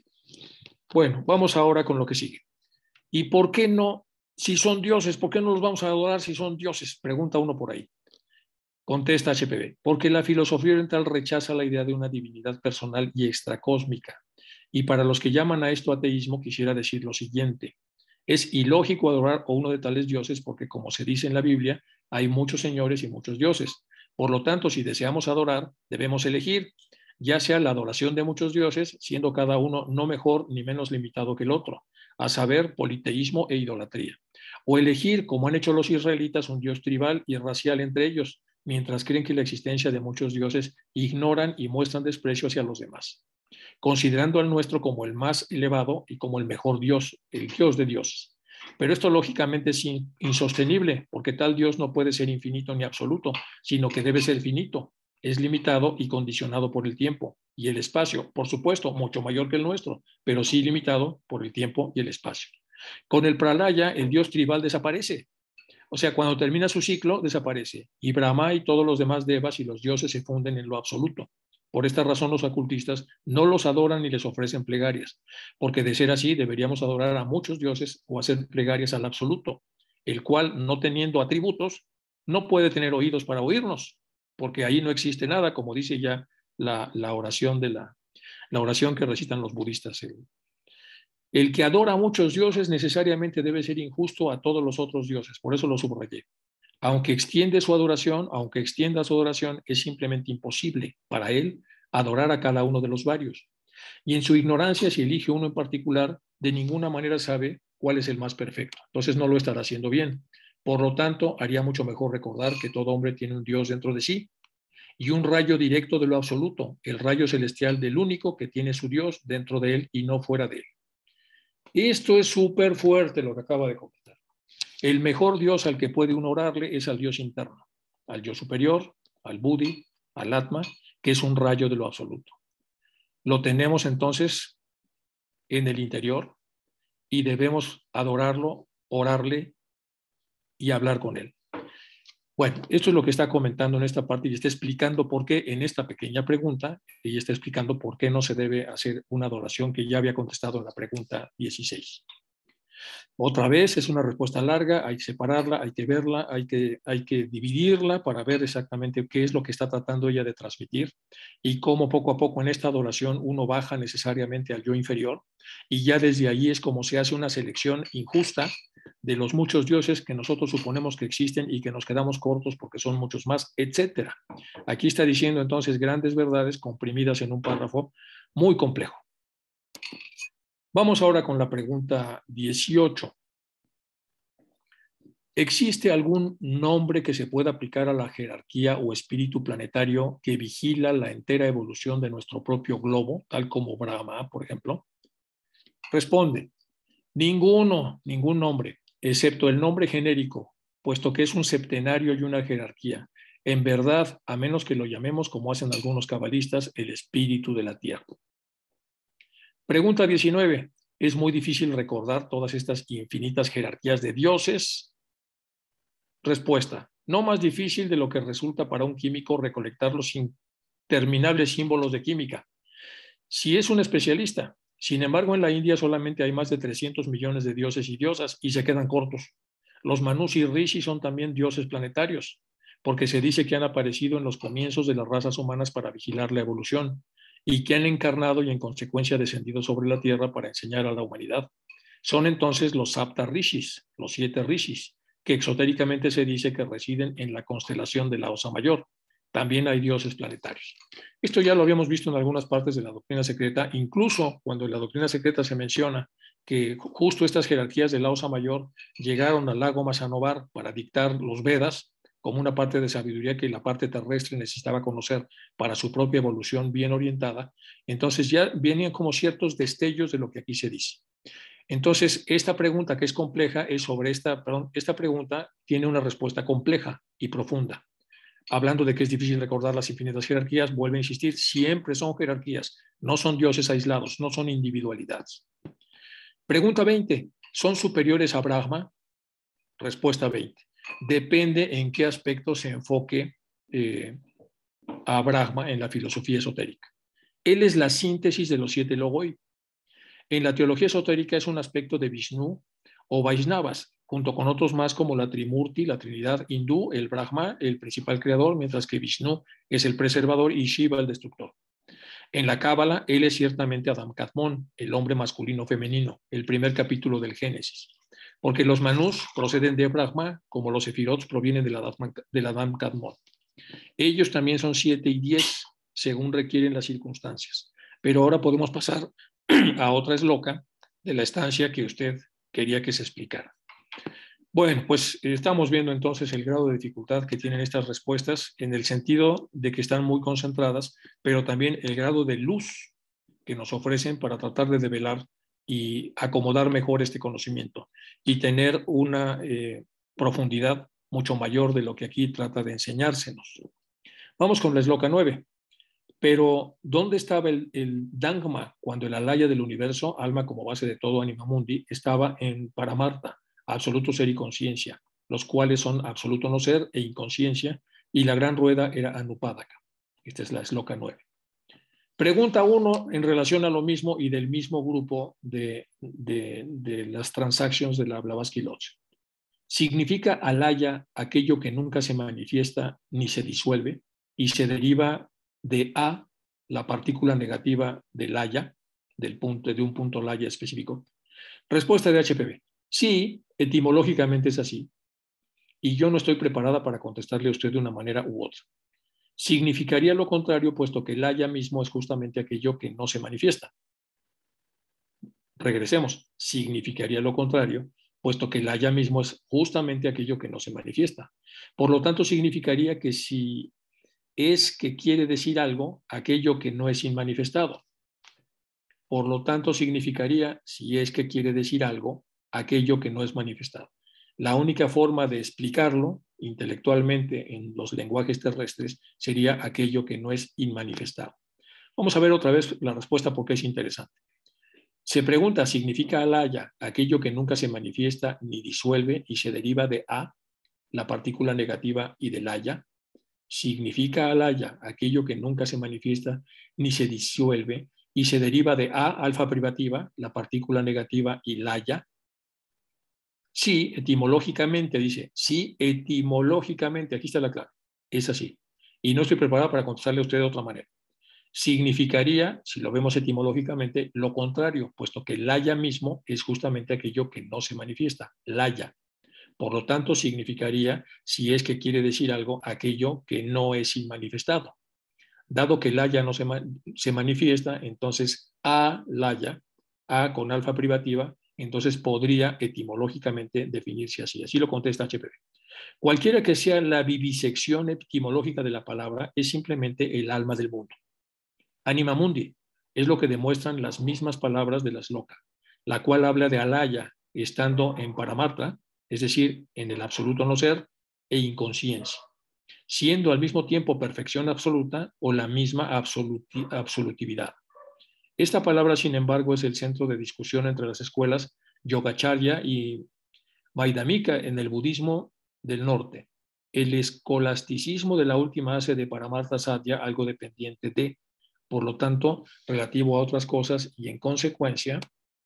Bueno, vamos ahora con lo que sigue. ¿Y por qué no? Si son dioses, ¿por qué no los vamos a adorar si son dioses? Pregunta uno por ahí. Contesta HPV, porque la filosofía oriental rechaza la idea de una divinidad personal y extracósmica. Y para los que llaman a esto ateísmo, quisiera decir lo siguiente. Es ilógico adorar a uno de tales dioses porque, como se dice en la Biblia, hay muchos señores y muchos dioses. Por lo tanto, si deseamos adorar, debemos elegir, ya sea la adoración de muchos dioses, siendo cada uno no mejor ni menos limitado que el otro, a saber, politeísmo e idolatría. O elegir, como han hecho los israelitas, un dios tribal y racial entre ellos, mientras creen que la existencia de muchos dioses ignoran y muestran desprecio hacia los demás. considerando al nuestro como el más elevado y como el mejor Dios, el Dios de dioses. Pero esto lógicamente es insostenible, porque tal Dios no puede ser infinito ni absoluto, sino que debe ser finito, es limitado y condicionado por el tiempo y el espacio, por supuesto, mucho mayor que el nuestro, pero sí limitado por el tiempo y el espacio. Con el pralaya, el dios tribal desaparece. O sea, cuando termina su ciclo, desaparece. Y Brahma y todos los demás devas y los dioses se funden en lo absoluto. Por esta razón, los ocultistas no los adoran ni les ofrecen plegarias, porque de ser así, deberíamos adorar a muchos dioses o hacer plegarias al absoluto, el cual, no teniendo atributos, no puede tener oídos para oírnos, porque ahí no existe nada, como dice ya la oración la oración que recitan los budistas. El que adora a muchos dioses necesariamente debe ser injusto a todos los otros dioses, por eso lo subrayé. Aunque extienda su adoración, es simplemente imposible para él adorar a cada uno de los varios. Y en su ignorancia, si elige uno en particular, de ninguna manera sabe cuál es el más perfecto. Entonces no lo estará haciendo bien. Por lo tanto, haría mucho mejor recordar que todo hombre tiene un Dios dentro de sí y un rayo directo de lo absoluto, el rayo celestial del único que tiene su Dios dentro de él y no fuera de él. Esto es súper fuerte lo que acaba de comentar. El mejor Dios al que puede uno orarle es al Dios interno, al Yo superior, al Buddhi, al Atma, que es un rayo de lo absoluto. Lo tenemos entonces en el interior y debemos adorarlo, orarle y hablar con él. Bueno, esto es lo que está comentando en esta parte y está explicando por qué en esta pequeña pregunta, ella está explicando por qué no se debe hacer una adoración que ya había contestado en la pregunta 16. Otra vez es una respuesta larga, hay que separarla, hay que verla, hay que dividirla para ver exactamente qué es lo que está tratando ella de transmitir y cómo poco a poco en esta adoración uno baja necesariamente al yo inferior y ya desde ahí es como se hace una selección injusta de los muchos dioses que nosotros suponemos que existen y que nos quedamos cortos porque son muchos más, etcétera. Aquí está diciendo entonces grandes verdades comprimidas en un párrafo muy complejo. Vamos ahora con la pregunta 18. ¿Existe algún nombre que se pueda aplicar a la jerarquía o espíritu planetario que vigila la entera evolución de nuestro propio globo, tal como Brahma, por ejemplo? Responde, ningún nombre, excepto el nombre genérico, puesto que es un septenario y una jerarquía. En verdad, a menos que lo llamemos, como hacen algunos cabalistas, el espíritu de la Tierra. Pregunta 19. ¿Es muy difícil recordar todas estas infinitas jerarquías de dioses? Respuesta. No más difícil de lo que resulta para un químico recolectar los interminables símbolos de química. Si es un especialista. Sin embargo, en la India solamente hay más de 300 millones de dioses y diosas y se quedan cortos. Los Manus y Rishi son también dioses planetarios, porque se dice que han aparecido en los comienzos de las razas humanas para vigilar la evolución y que han encarnado y en consecuencia descendido sobre la Tierra para enseñar a la humanidad. Son entonces los Sapta Rishis, los 7 Rishis, que exotéricamente se dice que residen en la constelación de la Osa Mayor. También hay dioses planetarios. Esto ya lo habíamos visto en algunas partes de la doctrina secreta, incluso cuando en la doctrina secreta se menciona que justo estas jerarquías de la Osa Mayor llegaron al lago Masanovar para dictar los Vedas como una parte de sabiduría que la parte terrestre necesitaba conocer para su propia evolución bien orientada. Entonces ya venían como ciertos destellos de lo que aquí se dice. Entonces, esta pregunta que es compleja es sobre esta pregunta tiene una respuesta compleja y profunda. Hablando de que es difícil recordar las infinitas jerarquías, vuelve a insistir, siempre son jerarquías, no son dioses aislados, no son individualidades. Pregunta 20, ¿son superiores a Brahma? Respuesta 20, depende en qué aspecto se enfoque a Brahma en la filosofía esotérica. Él es la síntesis de los 7 logoi. En la teología esotérica es un aspecto de Vishnu o Vaishnavas, junto con otros más como la Trimurti, la Trinidad hindú, el Brahma, el principal creador, mientras que Vishnu es el preservador y Shiva el destructor. En la Cábala, él es ciertamente Adam Kadmon, el hombre masculino femenino, el primer capítulo del Génesis, porque los Manus proceden de Brahma, como los Sefirots provienen del Adam Kadmon. Ellos también son 7 y 10, según requieren las circunstancias. Pero ahora podemos pasar a otra esloca de la estancia que usted quería que se explicara. Bueno, pues estamos viendo entonces el grado de dificultad que tienen estas respuestas en el sentido de que están muy concentradas, pero también el grado de luz que nos ofrecen para tratar de develar y acomodar mejor este conocimiento y tener una profundidad mucho mayor de lo que aquí trata de enseñársenos. Vamos con la Sloka 9. Pero, ¿dónde estaba el Dhamma cuando el alaya del universo, alma como base de todo Anima Mundi, estaba en Paramarta, absoluto ser y conciencia, los cuales son absoluto no ser e inconsciencia, y la gran rueda era Anupadaka? Esta es la Sloka 9. Pregunta 1 en relación a lo mismo y del mismo grupo de las transactions de la Blavatsky Lodge. ¿Significa alaya aquello que nunca se manifiesta ni se disuelve y se deriva de A, la partícula negativa del laya, de un punto laya específico? Respuesta de HPV. Sí, etimológicamente es así. Y yo no estoy preparada para contestarle a usted de una manera u otra. Significaría lo contrario, puesto que el laya mismo es justamente aquello que no se manifiesta. Regresemos. Significaría lo contrario, puesto que el laya mismo es justamente aquello que no se manifiesta. Por lo tanto, significaría que si es que quiere decir algo, aquello que no es inmanifestado. Por lo tanto, significaría, si es que quiere decir algo, aquello que no es manifestado. La única forma de explicarlo intelectualmente en los lenguajes terrestres sería aquello que no es inmanifestado. Vamos a ver otra vez la respuesta porque es interesante. Se pregunta, ¿significa alaya aquello que nunca se manifiesta ni disuelve y se deriva de A, la partícula negativa, y del laya? ¿Significa alaya aquello que nunca se manifiesta ni se disuelve y se deriva de A, alfa privativa, la partícula negativa, y laya? Sí, etimológicamente, dice. Sí, etimológicamente, aquí está la clave. Es así. Y no estoy preparado para contestarle a usted de otra manera. Significaría, si lo vemos etimológicamente, lo contrario, puesto que laya mismo es justamente aquello que no se manifiesta, laya. Por lo tanto, significaría, si es que quiere decir algo, aquello que no es inmanifestado. Dado que laya no se manifiesta, entonces a laya, a con alfa privativa, entonces podría etimológicamente definirse así. Así lo contesta HPV. Cualquiera que sea la vivisección etimológica de la palabra, es simplemente el alma del mundo. Anima Mundi es lo que demuestran las mismas palabras de la Sloka, la cual habla de alaya estando en Paramarta, es decir, en el absoluto no ser e inconsciencia, siendo al mismo tiempo perfección absoluta o la misma absolutividad. Esta palabra, sin embargo, es el centro de discusión entre las escuelas Yogacharya y Vaidamika en el budismo del norte. El escolasticismo de la última hace de Paramarta Satya algo dependiente de, por lo tanto, relativo a otras cosas y en consecuencia,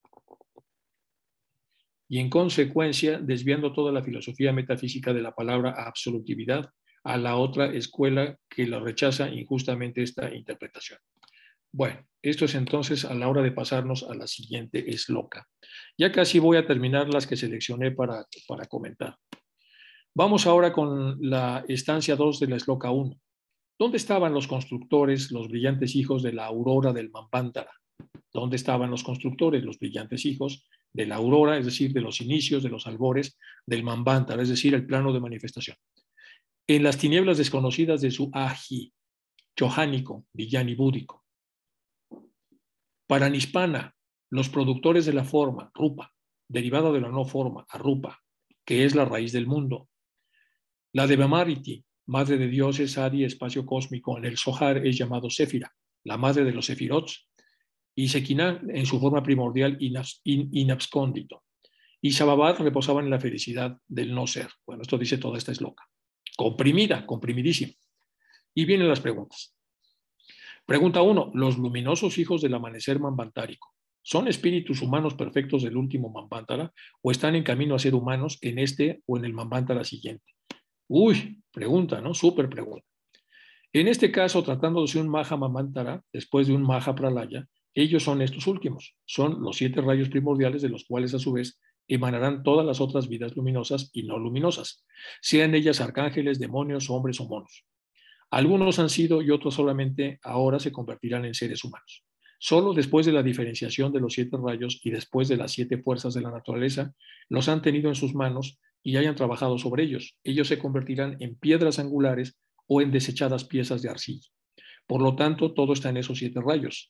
desviando toda la filosofía metafísica de la palabra absolutividad a la otra escuela que la rechaza injustamente esta interpretación. Bueno, esto es entonces a la hora de pasarnos a la siguiente Sloka. Ya casi voy a terminar las que seleccioné para comentar. Vamos ahora con la estancia 2 de la Sloka 1. ¿Dónde estaban los constructores, los brillantes hijos de la aurora del Manvantara? ¿Dónde estaban los constructores, los brillantes hijos de la aurora, es decir, de los inicios, de los albores del Manvantara, es decir, el plano de manifestación? En las tinieblas desconocidas de su aji, johánico, villani búdico. Para Nispana, los productores de la forma, rupa, derivada de la no forma, arupa, que es la raíz del mundo. La Devamariti, madre de dioses, Adi, espacio cósmico, en el Zohar es llamado Séfira, la madre de los Sefirots, y Sequiná en su forma primordial inabscóndito. Y Sababat reposaban en la felicidad del no ser. Bueno, esto dice toda esta Sloka. Comprimida, comprimidísima. Y vienen las preguntas. Pregunta 1. Los luminosos hijos del amanecer manvantárico, ¿son espíritus humanos perfectos del último Manvantara o están en camino a ser humanos en este o en el Manvantara siguiente? Uy, pregunta, ¿no? Súper pregunta. En este caso, tratándose de un Maha Manvantara, después de un Maha Pralaya, ellos son estos últimos. Son los 7 rayos primordiales de los cuales a su vez emanarán todas las otras vidas luminosas y no luminosas, sean ellas arcángeles, demonios, hombres o monos. Algunos han sido y otros solamente ahora se convertirán en seres humanos. Solo después de la diferenciación de los 7 rayos y después de las 7 fuerzas de la naturaleza, los han tenido en sus manos y hayan trabajado sobre ellos. Ellos se convertirán en piedras angulares o en desechadas piezas de arcilla. Por lo tanto, todo está en esos 7 rayos.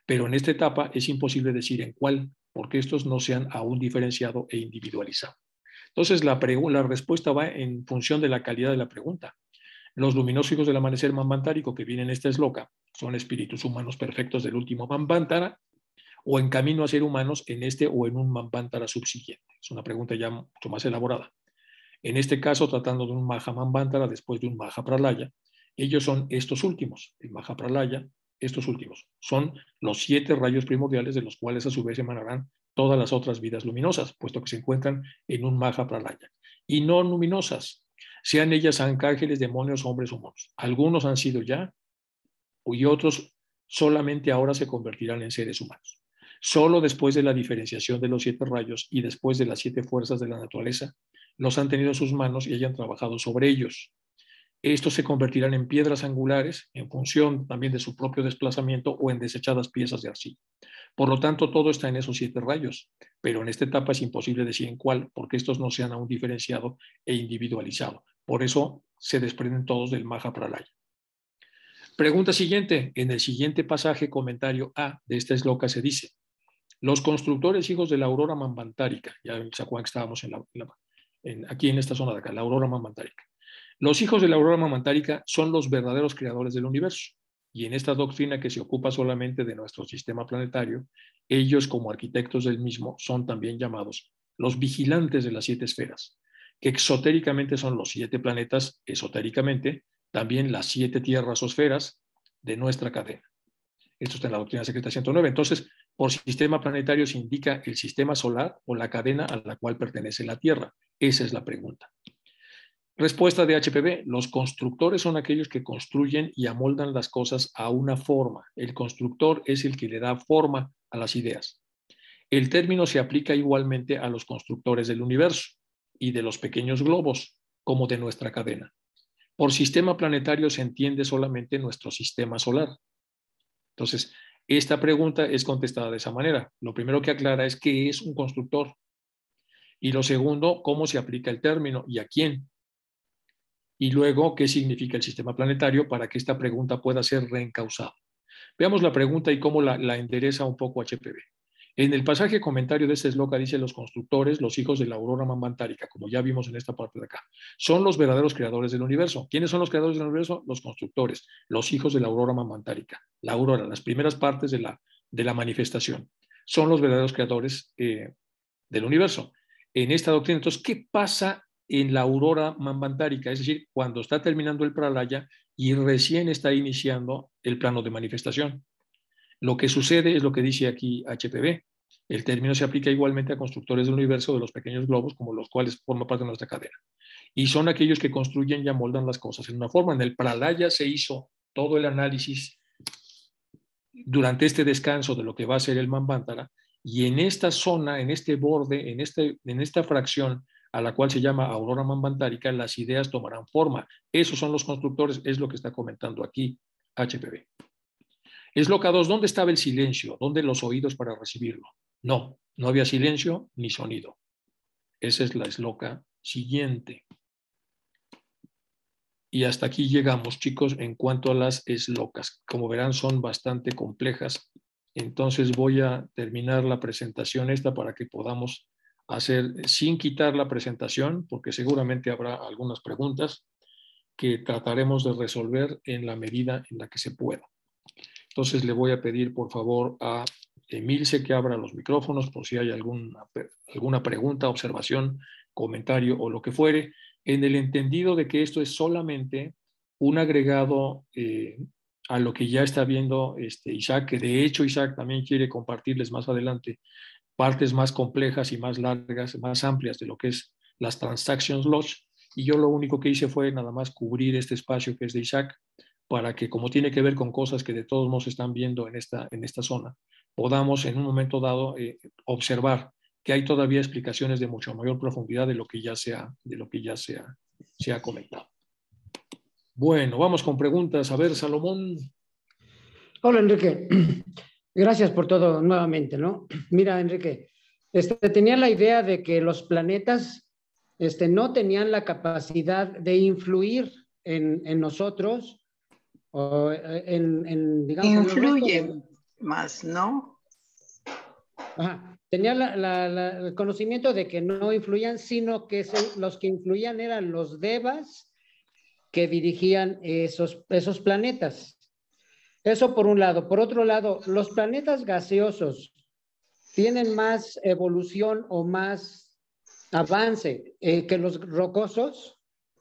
Pero en esta etapa es imposible decir en cuál, porque estos no se han aún diferenciado e individualizado. Entonces, la respuesta va en función de la calidad de la pregunta. Los luminosos hijos del amanecer manvantárico que vienen en esta esloca son espíritus humanos perfectos del último manvántara o en camino a ser humanos en este o en un manvántara subsiguiente. Es una pregunta ya mucho más elaborada. En este caso, tratando de un Maha Manvantara después de un Maha Pralaya, ellos son estos últimos, el Maha Pralaya, estos últimos. Son los 7 rayos primordiales de los cuales a su vez emanarán todas las otras vidas luminosas, puesto que se encuentran en un Maha Pralaya. Y no luminosas, sean ellas arcángeles, demonios, hombres o monos. Algunos han sido ya y otros solamente ahora se convertirán en seres humanos. Solo después de la diferenciación de los 7 rayos y después de las 7 fuerzas de la naturaleza, los han tenido en sus manos y hayan trabajado sobre ellos. Estos se convertirán en piedras angulares en función también de su propio desplazamiento o en desechadas piezas de arcilla. Por lo tanto, todo está en esos 7 rayos, pero en esta etapa es imposible decir en cuál, porque estos no se han aún diferenciado e individualizado. Por eso se desprenden todos del Maha Pralaya. Pregunta siguiente. En el siguiente pasaje, comentario A de esta esloca se dice: los constructores hijos de la aurora manvantárica, ya se acuerdan que estábamos aquí en esta zona de acá, la aurora manvantárica. Los hijos de la aurora manvantárica son los verdaderos creadores del universo. Y en esta doctrina que se ocupa solamente de nuestro sistema planetario, ellos como arquitectos del mismo son también llamados los vigilantes de las 7 esferas, que exotéricamente son los 7 planetas, esotéricamente también las 7 tierras o esferas de nuestra cadena. Esto está en la doctrina secreta 109. Entonces, por sistema planetario se indica el sistema solar o la cadena a la cual pertenece la Tierra. Esa es la pregunta. Respuesta de HPV. Los constructores son aquellos que construyen y amoldan las cosas a una forma. El constructor es el que le da forma a las ideas. El término se aplica igualmente a los constructores del universo y de los pequeños globos, como de nuestra cadena. Por sistema planetario se entiende solamente nuestro sistema solar. Entonces, esta pregunta es contestada de esa manera. Lo primero que aclara es qué es un constructor. Y lo segundo, cómo se aplica el término y a quién. Y luego, qué significa el sistema planetario para que esta pregunta pueda ser reencausada. Veamos la pregunta y cómo la endereza un poco HPV. En el pasaje comentario de este esloca dice: los constructores, los hijos de la aurora manvantárica, como ya vimos en esta parte de acá, son los verdaderos creadores del universo. ¿Quiénes son los creadores del universo? Los constructores, los hijos de la aurora manvantárica. La aurora, las primeras partes de la manifestación, son los verdaderos creadores del universo. En esta doctrina, entonces, ¿qué pasa en la aurora manvantárica? Es decir, cuando está terminando el pralaya y recién está iniciando el plano de manifestación. Lo que sucede es lo que dice aquí HPV. El término se aplica igualmente a constructores del universo de los pequeños globos, como los cuales forman parte de nuestra cadena. Y son aquellos que construyen y amoldan las cosas en una forma. En el pralaya se hizo todo el análisis durante este descanso de lo que va a ser el manvántara, y en esta zona, en este borde, en esta fracción a la cual se llama aurora manvantárica, las ideas tomarán forma. Esos son los constructores, es lo que está comentando aquí HPV. Esloca 2, ¿dónde estaba el silencio? ¿Dónde los oídos para recibirlo? No, no había silencio ni sonido. Esa es la esloca siguiente. Y hasta aquí llegamos, chicos, en cuanto a las eslocas. Como verán, son bastante complejas. Entonces voy a terminar la presentación esta para que podamos hacer, sin quitar la presentación, porque seguramente habrá algunas preguntas que trataremos de resolver en la medida en la que se pueda. Entonces le voy a pedir, por favor, a Emilce que abra los micrófonos por si hay alguna pregunta, observación, comentario o lo que fuere, en el entendido de que esto es solamente un agregado a lo que ya está viendo Isaac, que de hecho Isaac también quiere compartirles más adelante partes más complejas y más largas, más amplias de lo que es las transactions laws, y yo lo único que hice fue nada más cubrir este espacio que es de Isaac, para que, como tiene que ver con cosas que de todos modos se están viendo en esta zona, podamos en un momento dado observar que hay todavía explicaciones de mucho mayor profundidad de lo que ya se ha comentado. Bueno, vamos con preguntas. A ver, Salomón. Hola, Enrique. Gracias por todo nuevamente, ¿no? Mira, Enrique, tenía la idea de que los planetas no tenían la capacidad de influir en nosotros, o digamos, influyen. Más no. Ajá. Tenía el conocimiento de que no influían, sino que los que influían eran los devas que dirigían esos planetas. Eso por un lado. Por otro lado, los planetas gaseosos tienen más evolución o más avance que los rocosos.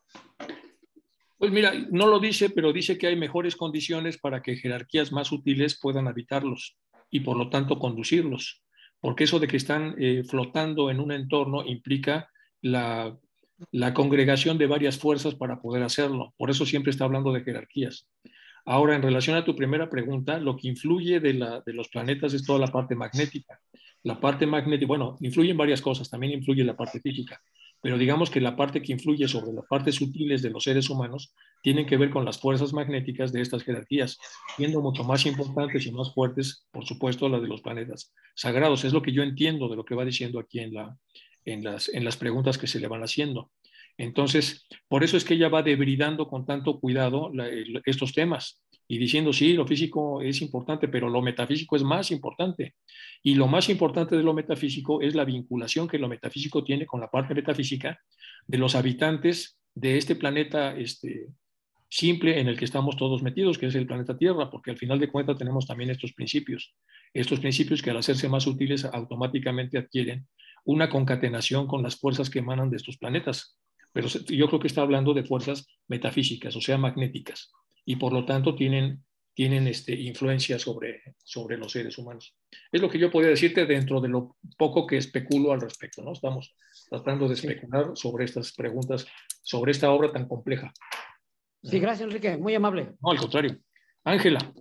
Pues mira, no lo dice, pero dice que hay mejores condiciones para que jerarquías más sutiles puedan habitarlos y por lo tanto conducirlos. Porque eso de que están flotando en un entorno implica la congregación de varias fuerzas para poder hacerlo. Por eso siempre está hablando de jerarquías. Ahora, en relación a tu primera pregunta, lo que influye de los planetas es toda la parte magnética. La parte magnética, bueno, influyen varias cosas, también influye la parte física, pero digamos que la parte que influye sobre las partes sutiles de los seres humanos tienen que ver con las fuerzas magnéticas de estas jerarquías, siendo mucho más importantes y más fuertes, por supuesto, las de los planetas sagrados. Es lo que yo entiendo de lo que va diciendo aquí en las preguntas que se le van haciendo. Entonces, por eso es que ella va debridando con tanto cuidado estos temas y diciendo, sí, lo físico es importante, pero lo metafísico es más importante. Y lo más importante de lo metafísico es la vinculación que lo metafísico tiene con la parte metafísica de los habitantes de este planeta simple en el que estamos todos metidos, que es el planeta Tierra, porque al final de cuentas tenemos también estos principios que al hacerse más útiles automáticamente adquieren una concatenación con las fuerzas que emanan de estos planetas. Pero yo creo que está hablando de fuerzas metafísicas, o sea, magnéticas, y por lo tanto tienen influencia sobre los seres humanos. Es lo que yo podría decirte dentro de lo poco que especulo al respecto, ¿no? Estamos tratando de especular sobre estas preguntas, sobre esta obra tan compleja. Sí, gracias, Enrique, muy amable. No, al contrario. Ángela.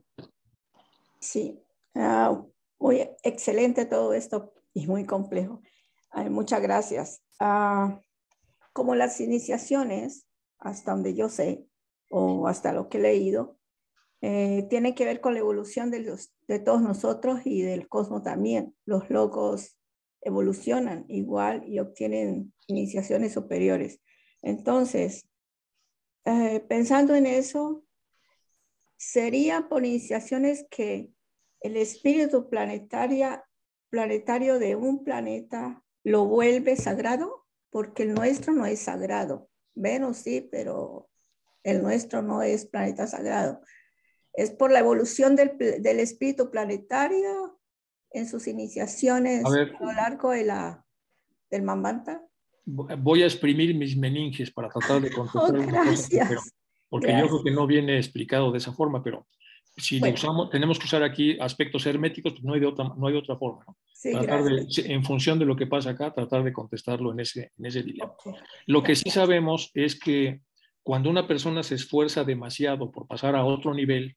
Sí, muy excelente todo esto y muy complejo. Muchas gracias. Como las iniciaciones, hasta donde yo sé, o hasta lo que he leído, tienen que ver con la evolución de todos nosotros y del cosmos también. Los locos evolucionan igual y obtienen iniciaciones superiores. Entonces, pensando en eso, sería por iniciaciones que el espíritu planetario de un planeta lo vuelve sagrado, porque el nuestro no es sagrado. Venus sí, pero el nuestro no es planeta sagrado. Es por la evolución del espíritu planetario en sus iniciaciones a lo largo del Manvanta. Voy a exprimir mis meninges para tratar de contestar una cosa, porque gracias. yo creo que no viene explicado de esa forma, pero si lo usamos, tenemos que usar aquí aspectos herméticos, pues no hay de otra forma, ¿no? Sí, tratar en función de lo que pasa acá, tratar de contestarlo en ese dilema. Okay. Lo que sí sabemos es que cuando una persona se esfuerza demasiado por pasar a otro nivel,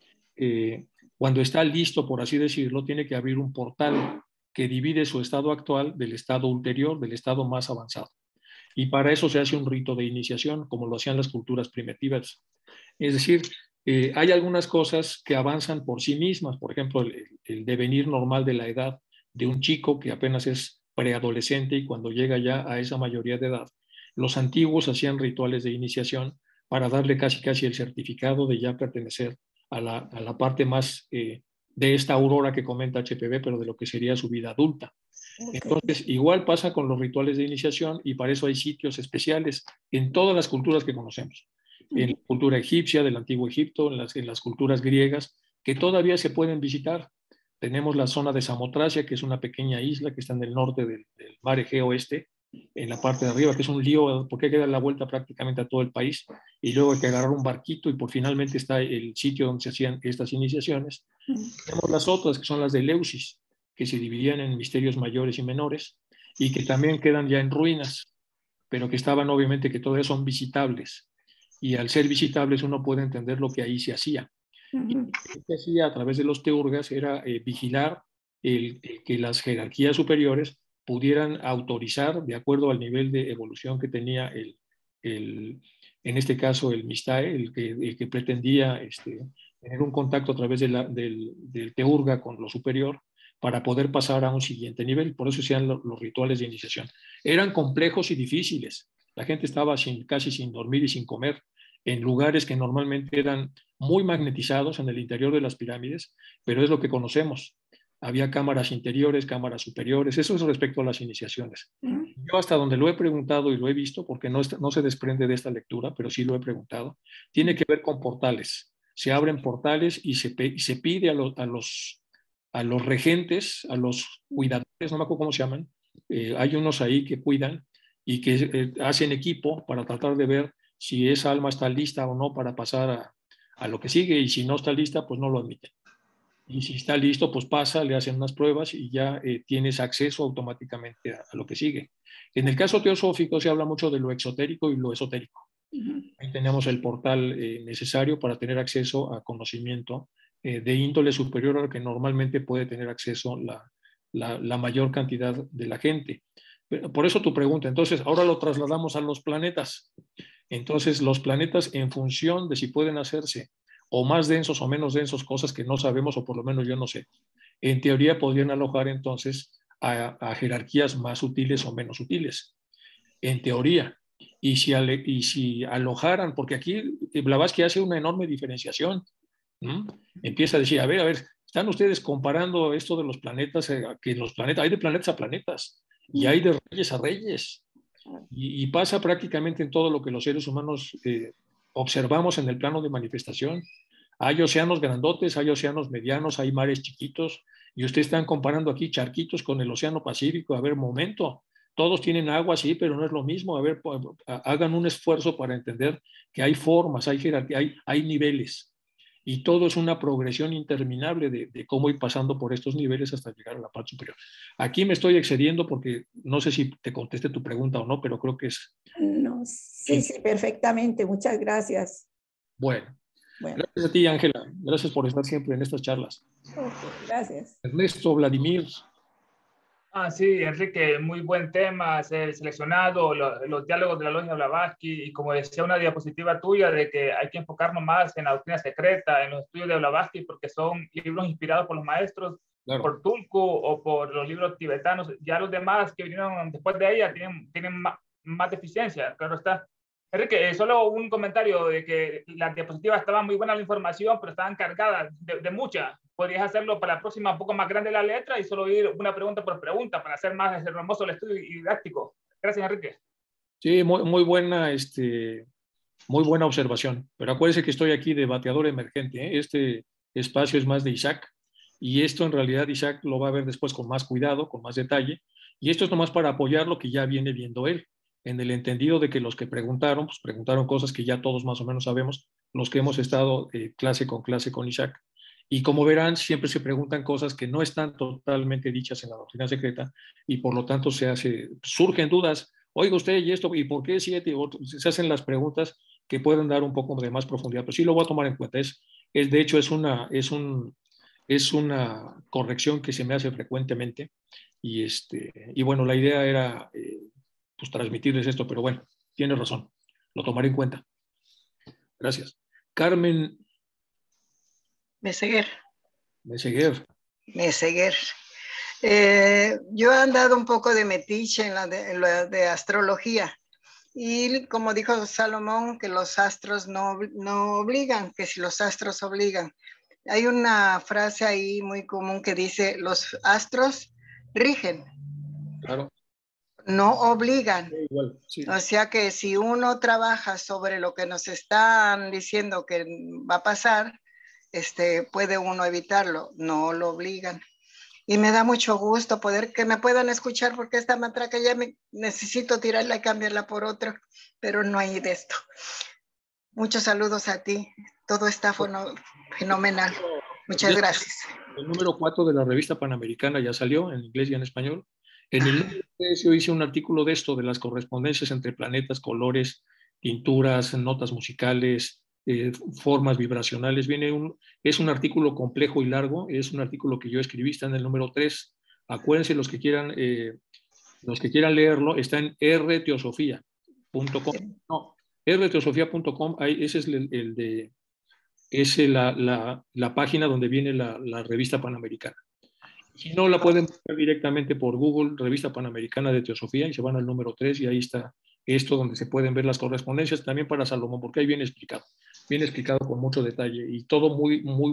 cuando está listo, por así decirlo, tiene que abrir un portal que divide su estado actual del estado ulterior, del estado más avanzado. Y para eso se hace un rito de iniciación, como lo hacían las culturas primitivas. Es decir, hay algunas cosas que avanzan por sí mismas, por ejemplo, el devenir normal de la edad de un chico que apenas es preadolescente y cuando llega ya a esa mayoría de edad, los antiguos hacían rituales de iniciación para darle casi el certificado de ya pertenecer a la parte más de esta aurora que comenta HPV, pero de lo que sería su vida adulta. Okay. Entonces, igual pasa con los rituales de iniciación y para eso hay sitios especiales en todas las culturas que conocemos. En la cultura egipcia, del antiguo Egipto, en las culturas griegas, que todavía se pueden visitar. Tenemos la zona de Samotracia, que es una pequeña isla que está en el norte del mar Egeo en la parte de arriba, que es un lío porque hay que dar la vuelta prácticamente a todo el país y luego hay que agarrar un barquito y finalmente está el sitio donde se hacían estas iniciaciones. Tenemos las otras, que son las de Eleusis, que se dividían en misterios mayores y menores y que también quedan ya en ruinas, pero que estaban obviamente que todavía son visitables. Y al ser visitables uno puede entender lo que ahí se hacía. Y lo que se hacía a través de los teurgas era vigilar que las jerarquías superiores pudieran autorizar, de acuerdo al nivel de evolución que tenía en este caso el Mistae, el que pretendía tener un contacto a través del teurga con lo superior para poder pasar a un siguiente nivel. Por eso hacían los rituales de iniciación. Eran complejos y difíciles. La gente estaba casi sin dormir y sin comer en lugares que normalmente eran muy magnetizados en el interior de las pirámides, pero es lo que conocemos. Había cámaras interiores, cámaras superiores, eso es respecto a las iniciaciones. Yo hasta donde lo he preguntado y lo he visto, porque no se desprende de esta lectura, pero sí lo he preguntado, tiene que ver con portales. Se abren portales y se pide a los regentes, a los cuidadores, no me acuerdo cómo se llaman, hay unos ahí que cuidan y que hacen equipo para tratar de ver si esa alma está lista o no para pasar a lo que sigue, y si no está lista, pues no lo admiten. Y si está listo, pues pasa, le hacen unas pruebas y ya tienes acceso automáticamente a lo que sigue. En el caso teosófico se habla mucho de lo exotérico y lo esotérico. Ahí tenemos el portal necesario para tener acceso a conocimiento de índole superior al que normalmente puede tener acceso la mayor cantidad de la gente. Por eso tu pregunta. Entonces, ahora lo trasladamos a los planetas. Entonces, los planetas, en función de si pueden hacerse o más densos o menos densos, cosas que no sabemos, o por lo menos yo no sé, en teoría podrían alojar entonces a jerarquías más sutiles o menos sutiles. En teoría. Y si alojaran, porque aquí Blavatsky hace una enorme diferenciación. Empieza a decir, a ver, están ustedes comparando esto de los planetas, que los planetas, hay de planetas a planetas, y hay de reyes a reyes. Y pasa prácticamente en todo lo que los seres humanos observamos en el plano de manifestación. Hay océanos grandotes, hay océanos medianos, hay mares chiquitos, y ustedes están comparando aquí charquitos con el océano Pacífico. A ver, momento, todos tienen agua, sí, pero no es lo mismo. A ver, hagan un esfuerzo para entender que hay formas, hay jerarquía, hay niveles, y todo es una progresión interminable de cómo ir pasando por estos niveles hasta llegar a la parte superior. Aquí me estoy excediendo porque no sé si te contesté tu pregunta o no, pero creo que es... No, sí, sí, perfectamente. Muchas gracias. Bueno, gracias a ti, Ángela. Gracias por estar siempre en estas charlas. Okay, gracias. Ernesto, Vladimir. Sí, Enrique, muy buen tema, seleccionado, los diálogos de la Logia Blavatsky, y como decía una diapositiva tuya, de que hay que enfocarnos más en la doctrina secreta, en los estudios de Blavatsky, porque son libros inspirados por los maestros, claro, por Tulku o por los libros tibetanos. Ya los demás que vinieron después de ella tienen más deficiencia, claro está. Enrique, solo un comentario de que las diapositivas estaban muy buenas, la información, pero estaban cargadas de mucha. Podrías hacerlo para la próxima un poco más grande la letra y solo ir una pregunta por pregunta para hacer más hermoso el estudio y didáctico. Gracias, Enrique. Sí, muy buena, muy buena observación. Pero acuérdese que estoy aquí de bateador emergente, ¿eh? Este espacio es más de Isaac, y esto en realidad Isaac lo va a ver después con más cuidado, con más detalle, y esto es nomás para apoyar lo que ya viene viendo él, en el entendido de que los que preguntaron, pues preguntaron cosas que ya todos más o menos sabemos, los que hemos estado clase con Isaac. Y como verán, siempre se preguntan cosas que no están totalmente dichas en la doctrina secreta, y por lo tanto surgen dudas. Oiga usted, ¿y esto? ¿Y por qué 7? Se hacen las preguntas que pueden dar un poco de más profundidad, pero sí lo voy a tomar en cuenta. De hecho, es una corrección que se me hace frecuentemente, y bueno, la idea era pues transmitirles esto, pero bueno, tienes razón, lo tomaré en cuenta. Gracias. Carmen Meseguer. Yo he andado un poco de metiche en la de astrología, y como dijo Salomón, que los astros no obligan, que si los astros obligan. Hay una frase ahí muy común que dice, los astros rigen. Claro. No obligan. Igual, sí. O sea que si uno trabaja sobre lo que nos están diciendo que va a pasar, puede uno evitarlo, no lo obligan. Y me da mucho gusto que me puedan escuchar, porque esta matraca ya necesito tirarla y cambiarla por otra, pero no hay de esto. Muchos saludos a ti, todo está fenomenal. Muchas gracias. El número 4 de la revista Panamericana ya salió en inglés y en español. En el número 3 yo hice un artículo de esto, de las correspondencias entre planetas, colores, pinturas, notas musicales, formas vibracionales. Es un artículo complejo y largo, es un artículo que yo escribí, está en el número 3. Acuérdense, los que quieran leerlo, está en rteosofía.com. No, rteosofía.com, ese es la página donde viene la revista Panamericana. Si no, la pueden buscar directamente por Google, Revista Panamericana de Teosofía, y se van al número 3, y ahí está esto donde se pueden ver las correspondencias, también para Salomón, porque ahí viene explicado con mucho detalle y todo muy, muy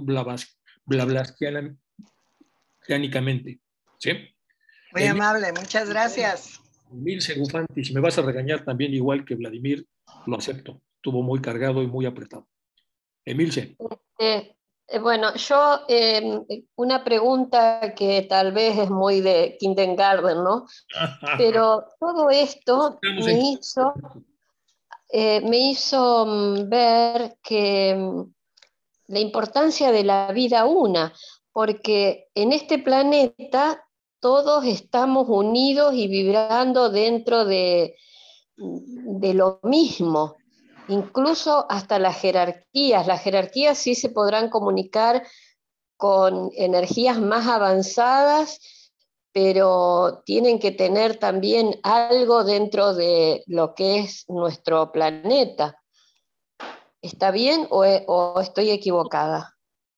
blablastianicamente. ¿Sí? Muy amable, muchas gracias. Emilce Gufanti, si me vas a regañar también igual que Vladimir, lo acepto. Estuvo muy cargado y muy apretado. Emilce. Bueno, yo una pregunta que tal vez es muy de kindergarten, ¿no? Pero todo esto me hizo ver que la importancia de la vida una, porque en este planeta todos estamos unidos y vibrando dentro de lo mismo, incluso hasta las jerarquías sí se podrán comunicar con energías más avanzadas, pero tienen que tener también algo dentro de lo que es nuestro planeta. ¿Está bien o estoy equivocada?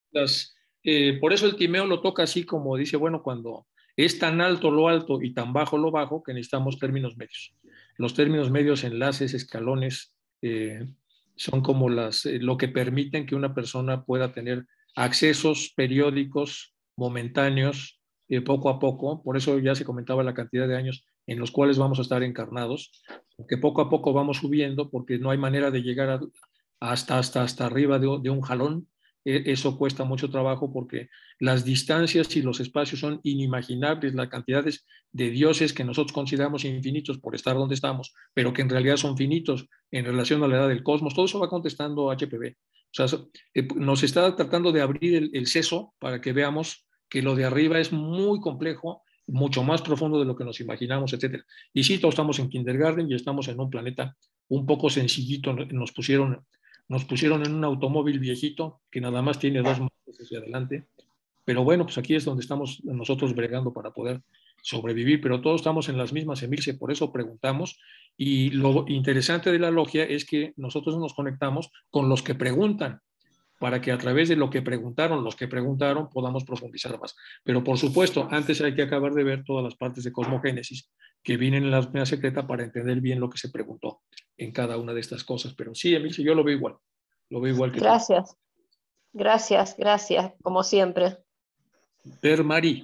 Por eso el Timeo lo toca así como dice, bueno, cuando es tan alto lo alto y tan bajo lo bajo que necesitamos términos medios. Los términos medios, enlaces, escalones, son como lo que permiten que una persona pueda tener accesos periódicos, momentáneos, poco a poco. Por eso ya se comentaba la cantidad de años en los cuales vamos a estar encarnados, que poco a poco vamos subiendo porque no hay manera de llegar hasta arriba de un jalón. Eso cuesta mucho trabajo porque las distancias y los espacios son inimaginables, las cantidades de dioses que nosotros consideramos infinitos por estar donde estamos, pero que en realidad son finitos en relación a la edad del cosmos. Todo eso va contestando HPV. O sea, nos está tratando de abrir el seso para que veamos que lo de arriba es muy complejo, mucho más profundo de lo que nos imaginamos, etc. Y sí, todos estamos en kindergarten y estamos en un planeta un poco sencillito. Nos pusieron en un automóvil viejito que nada más tiene 2 marchas hacia adelante. Pero bueno, pues aquí es donde estamos nosotros bregando para poder sobrevivir, pero todos estamos en las mismas, Emilce, por eso preguntamos. Y lo interesante de la logia es que nosotros nos conectamos con los que preguntan, para que a través de lo que preguntaron, los que preguntaron, podamos profundizar más. Pero por supuesto, antes hay que acabar de ver todas las partes de cosmogénesis que vienen en la doctrina secreta para entender bien lo que se preguntó en cada una de estas cosas. Pero sí, Emilce, yo lo veo igual. Lo veo igual que Gracias. Tú. Gracias, como siempre. Bermari.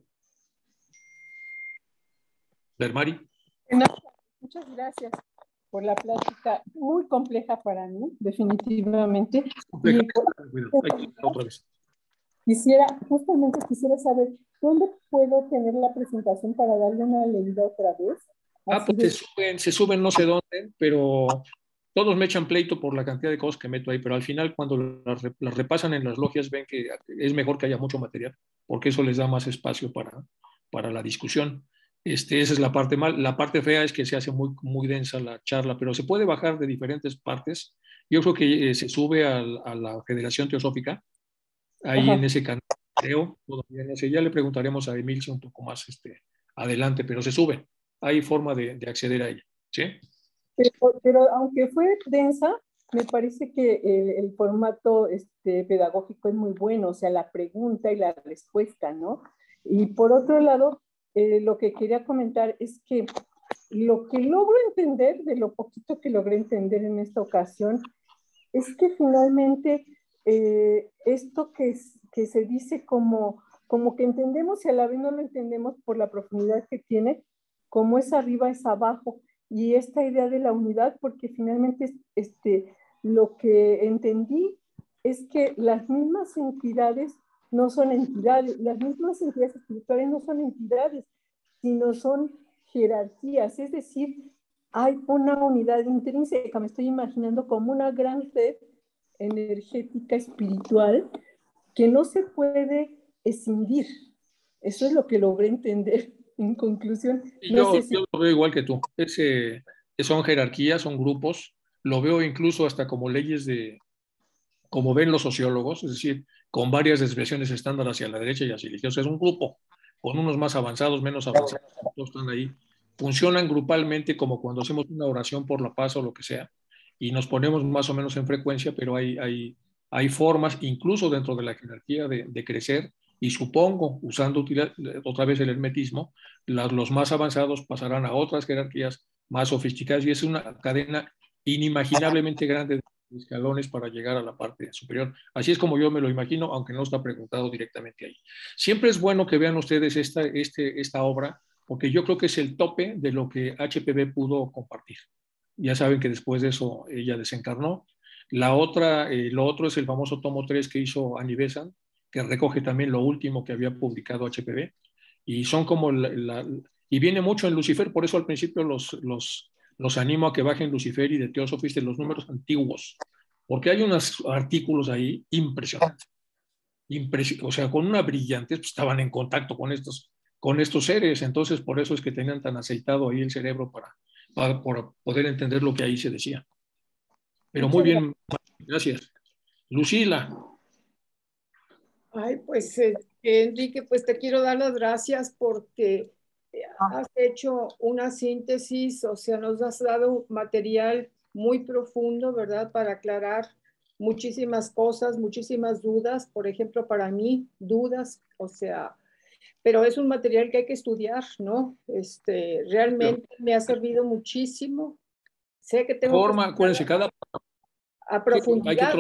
Muchas gracias por la plática, muy compleja para mí, definitivamente. Justamente quisiera saber, ¿dónde puedo tener la presentación para darle una leída otra vez? Pues se suben no sé dónde, pero todos me echan pleito por la cantidad de cosas que meto ahí, pero al final cuando las repasan en las logias ven que es mejor que haya mucho material, porque eso les da más espacio para la discusión. Esa es la parte mal. La parte fea es que se hace muy, muy densa la charla, pero se puede bajar de diferentes partes. Yo creo que se sube a la Federación Teosófica, ahí en ese canal, creo, todavía no sé, ya le preguntaremos a Emilce un poco más adelante, pero se sube. Hay forma de acceder a ella, ¿sí? Pero aunque fue densa, me parece que el formato pedagógico es muy bueno, o sea, la pregunta y la respuesta, ¿no? Y por otro lado, lo que quería comentar es que lo que logro entender, de lo poquito que logré entender en esta ocasión, es que finalmente esto que se dice como que entendemos y a la vez no lo entendemos por la profundidad que tiene, como es arriba es abajo, y esta idea de la unidad, porque finalmente lo que entendí es que las mismas entidades no son entidades, las mismas entidades espirituales no son entidades, sino son jerarquías, es decir, hay una unidad intrínseca, me estoy imaginando como una gran red energética espiritual que no se puede escindir. Eso es lo que logré entender en conclusión. Yo lo veo igual que tú. Son jerarquías, son grupos. Lo veo incluso hasta como leyes como ven los sociólogos, es decir, con varias desviaciones estándar hacia la derecha y hacia la izquierda. Es un grupo, con unos más avanzados, menos avanzados, todos están ahí. Funcionan grupalmente como cuando hacemos una oración por la paz o lo que sea, y nos ponemos más o menos en frecuencia, pero hay formas, incluso dentro de la jerarquía, de crecer, y supongo, usando otra vez el hermetismo, los más avanzados pasarán a otras jerarquías más sofisticadas, y es una cadena inimaginablemente grande de escalones para llegar a la parte superior. Así es como yo me lo imagino, aunque no está preguntado directamente ahí. Siempre es bueno que vean ustedes esta obra, porque yo creo que es el tope de lo que HPV pudo compartir. Ya saben que después de eso ella desencarnó. Lo otro es el famoso tomo 3 que hizo Annie Besant, que recoge también lo último que había publicado HPV, y son como y viene mucho en Lucifer, por eso al principio los animo a que bajen Lucifer y de Theosophists de los números antiguos, porque hay unos artículos ahí impresionantes, o sea, con una brillantez, pues estaban en contacto con estos seres, entonces por eso es que tenían tan aceitado ahí el cerebro para poder entender lo que ahí se decía. Pero muy bien, gracias. Lucila. Ay, pues Enrique, pues te quiero dar las gracias porque has hecho una síntesis, o sea, nos has dado material muy profundo, ¿verdad? Para aclarar muchísimas cosas, muchísimas dudas, por ejemplo, para mí, dudas, o sea, pero es un material que hay que estudiar, ¿no? Realmente me ha servido muchísimo. Sé que tengo que acuérdense, a profundidad.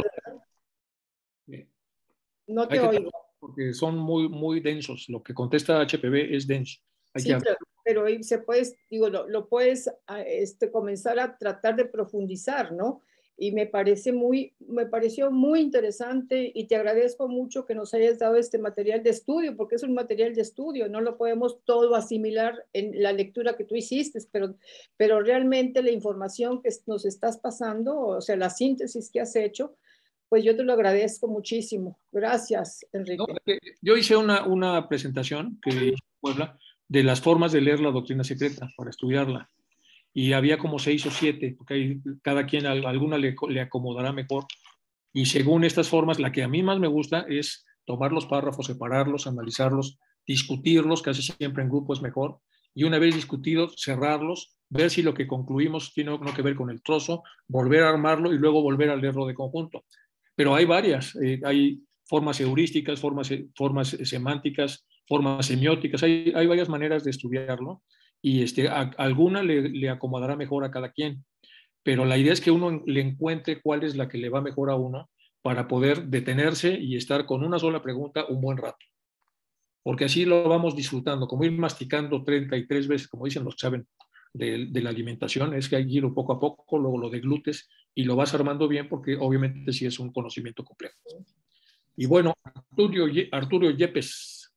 No te oigo. Porque son muy, muy densos. Lo que contesta HPV es denso. Sí, pero se puede, digo, lo puedes comenzar a tratar de profundizar, ¿no? Y me pareció muy interesante y te agradezco mucho que nos hayas dado este material de estudio, porque es un material de estudio, no lo podemos todo asimilar en la lectura que tú hiciste, pero realmente la información que nos estás pasando, o sea, la síntesis que has hecho, pues yo te lo agradezco muchísimo. Gracias, Enrique. No, yo hice una presentación que hice en Puebla de las formas de leer la doctrina secreta para estudiarla. Y había como 6 o 7, porque cada quien alguna le acomodará mejor. Y según estas formas, la que a mí más me gusta es tomar los párrafos, separarlos, analizarlos, discutirlos, casi siempre en grupo es mejor. Y una vez discutidos, cerrarlos, ver si lo que concluimos tiene o no que ver con el trozo, volver a armarlo y luego volver a leerlo de conjunto. Pero hay varias, hay formas heurísticas, formas semánticas, formas semióticas, hay varias maneras de estudiarlo y alguna le acomodará mejor a cada quien. Pero la idea es que uno le encuentre cuál es la que le va mejor a uno para poder detenerse y estar con una sola pregunta un buen rato. Porque así lo vamos disfrutando, como ir masticando 33 veces, como dicen los que saben de la alimentación, es que hay que ir poco a poco, luego lo deglutes y lo vas armando bien porque obviamente sí es un conocimiento complejo. Y bueno, Arturo Yepes,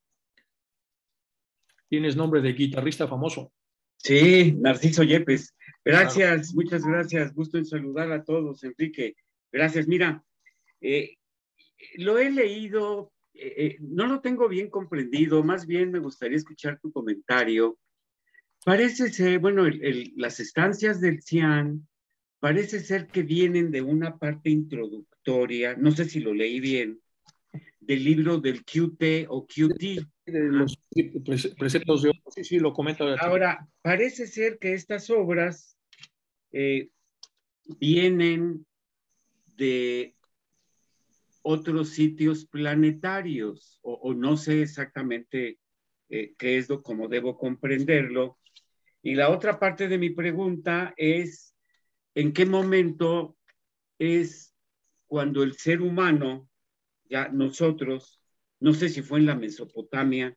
tienes nombre de guitarrista famoso. Sí, Narciso Yepes. Gracias, claro. Muchas gracias. Gusto en saludar a todos, Enrique. Gracias. Mira, lo he leído, no lo tengo bien comprendido, más bien me gustaría escuchar tu comentario. Parece ser, bueno, las estancias del Xi'an parece ser que vienen de una parte introductoria, no sé si lo leí bien, del libro del QT o QT. De los preceptos de otros, sí, lo comento. Ahora, parece ser que estas obras vienen de otros sitios planetarios, o no sé exactamente qué es cómo debo comprenderlo. Y la otra parte de mi pregunta es, ¿en qué momento es cuando el ser humano, ya nosotros, no sé si fue en la Mesopotamia,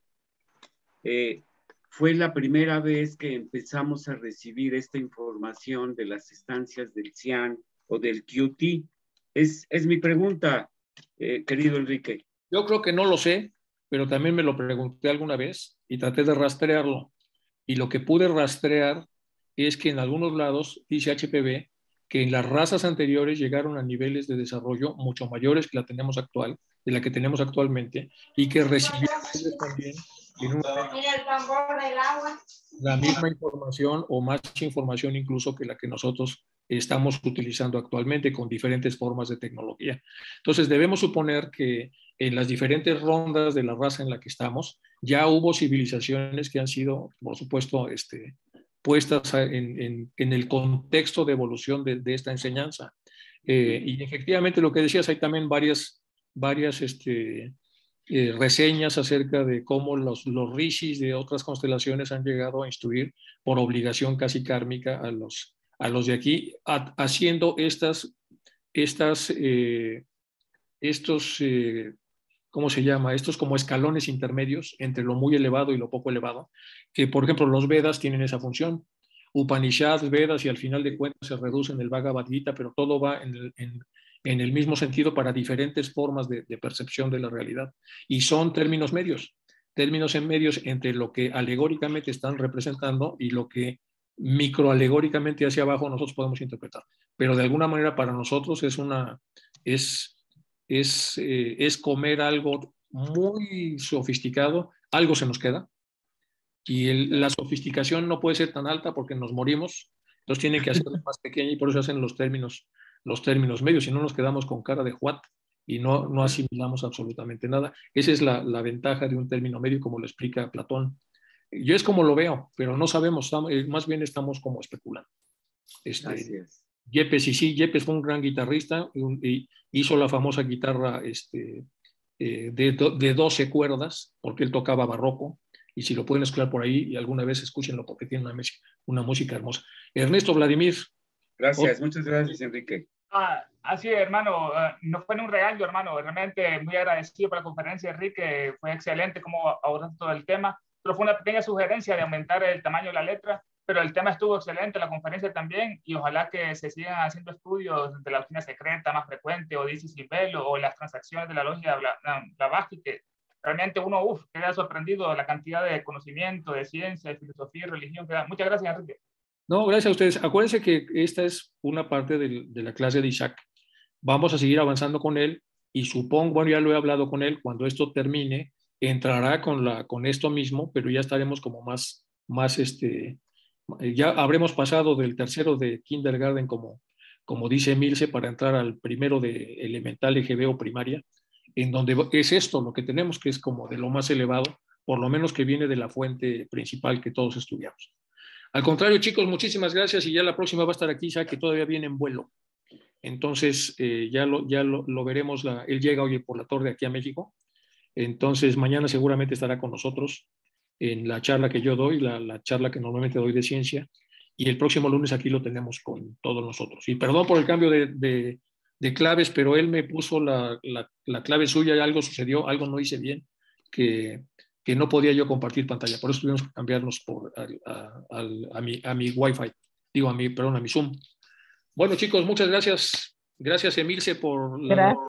fue la primera vez que empezamos a recibir esta información de las estancias del Xi'an o del QT? Es mi pregunta, querido Enrique. Yo creo que no lo sé, pero también me lo pregunté alguna vez y traté de rastrearlo. Y lo que pude rastrear es que en algunos lados, dice HPV, que en las razas anteriores llegaron a niveles de desarrollo mucho mayores que de la que tenemos actualmente, y que recibieron también la misma información o más información incluso que la que nosotros estamos utilizando actualmente con diferentes formas de tecnología. Entonces debemos suponer que en las diferentes rondas de la raza en la que estamos ya hubo civilizaciones que han sido, por supuesto, puestas en el contexto de evolución de esta enseñanza. Y efectivamente lo que decías, hay también varias reseñas acerca de cómo los rishis de otras constelaciones han llegado a instruir por obligación casi kármica a los de aquí, haciendo estos, ¿cómo se llama? Estos como escalones intermedios entre lo muy elevado y lo poco elevado, que por ejemplo los Vedas tienen esa función. Upanishads, Vedas, y al final de cuentas se reducen el Bhagavad Gita, pero todo va en el mismo sentido para diferentes formas de percepción de la realidad. Y son términos medios entre lo que alegóricamente están representando y lo que microalegóricamente hacia abajo nosotros podemos interpretar. Pero de alguna manera para nosotros es comer algo muy sofisticado, algo se nos queda, y la sofisticación no puede ser tan alta porque nos morimos, entonces tiene que hacerla más pequeña, y por eso hacen los términos medios, si no nos quedamos con cara de what y no asimilamos absolutamente nada. Esa es la ventaja de un término medio, como lo explica Platón. Yo es como lo veo, pero no sabemos, más bien estamos como especulando. Gracias. Yepes, y sí, Yepes fue un gran guitarrista y hizo la famosa guitarra de 12 cuerdas, porque él tocaba barroco, y si lo pueden escuchar por ahí, y alguna vez escúchenlo porque tiene una música hermosa. Ernesto, Vladimir. Gracias, muchas gracias, Enrique. Así es, hermano, no fue en un regaño, hermano, realmente muy agradecido por la conferencia, Enrique, fue excelente cómo abordaste todo el tema, pero fue una pequeña sugerencia de aumentar el tamaño de la letra, pero el tema estuvo excelente, la conferencia también, y ojalá que se sigan haciendo estudios de la doctrina secreta más frecuente, o Isis y Velo, o las transacciones de la logia Blavatsky, que realmente uno queda sorprendido de la cantidad de conocimiento, de ciencia, de filosofía y religión que da. Muchas gracias, Enrique. No, gracias a ustedes. Acuérdense que esta es una parte de la clase de Isaac. Vamos a seguir avanzando con él, y supongo, bueno, ya lo he hablado con él, cuando esto termine, entrará con esto mismo, pero ya estaremos como más ya habremos pasado del tercero de kindergarten, como dice Milce, para entrar al primero de elemental, EGB o primaria, en donde es esto lo que tenemos, que es como de lo más elevado, por lo menos que viene de la fuente principal que todos estudiamos. Al contrario, chicos, muchísimas gracias, y ya la próxima va a estar aquí, ya que todavía viene en vuelo. Entonces, ya lo veremos. Él llega hoy por la tarde aquí a México. Entonces, mañana seguramente estará con nosotros en la charla que yo doy, la charla que normalmente doy de ciencia. Y el próximo lunes aquí lo tenemos con todos nosotros. Y perdón por el cambio de claves, pero él me puso la clave suya y algo sucedió, algo no hice bien, que no podía yo compartir pantalla. Por eso tuvimos que cambiarnos a mi Wi-Fi. Digo, a mi Zoom. Bueno, chicos, muchas gracias. Gracias, Emilce, por la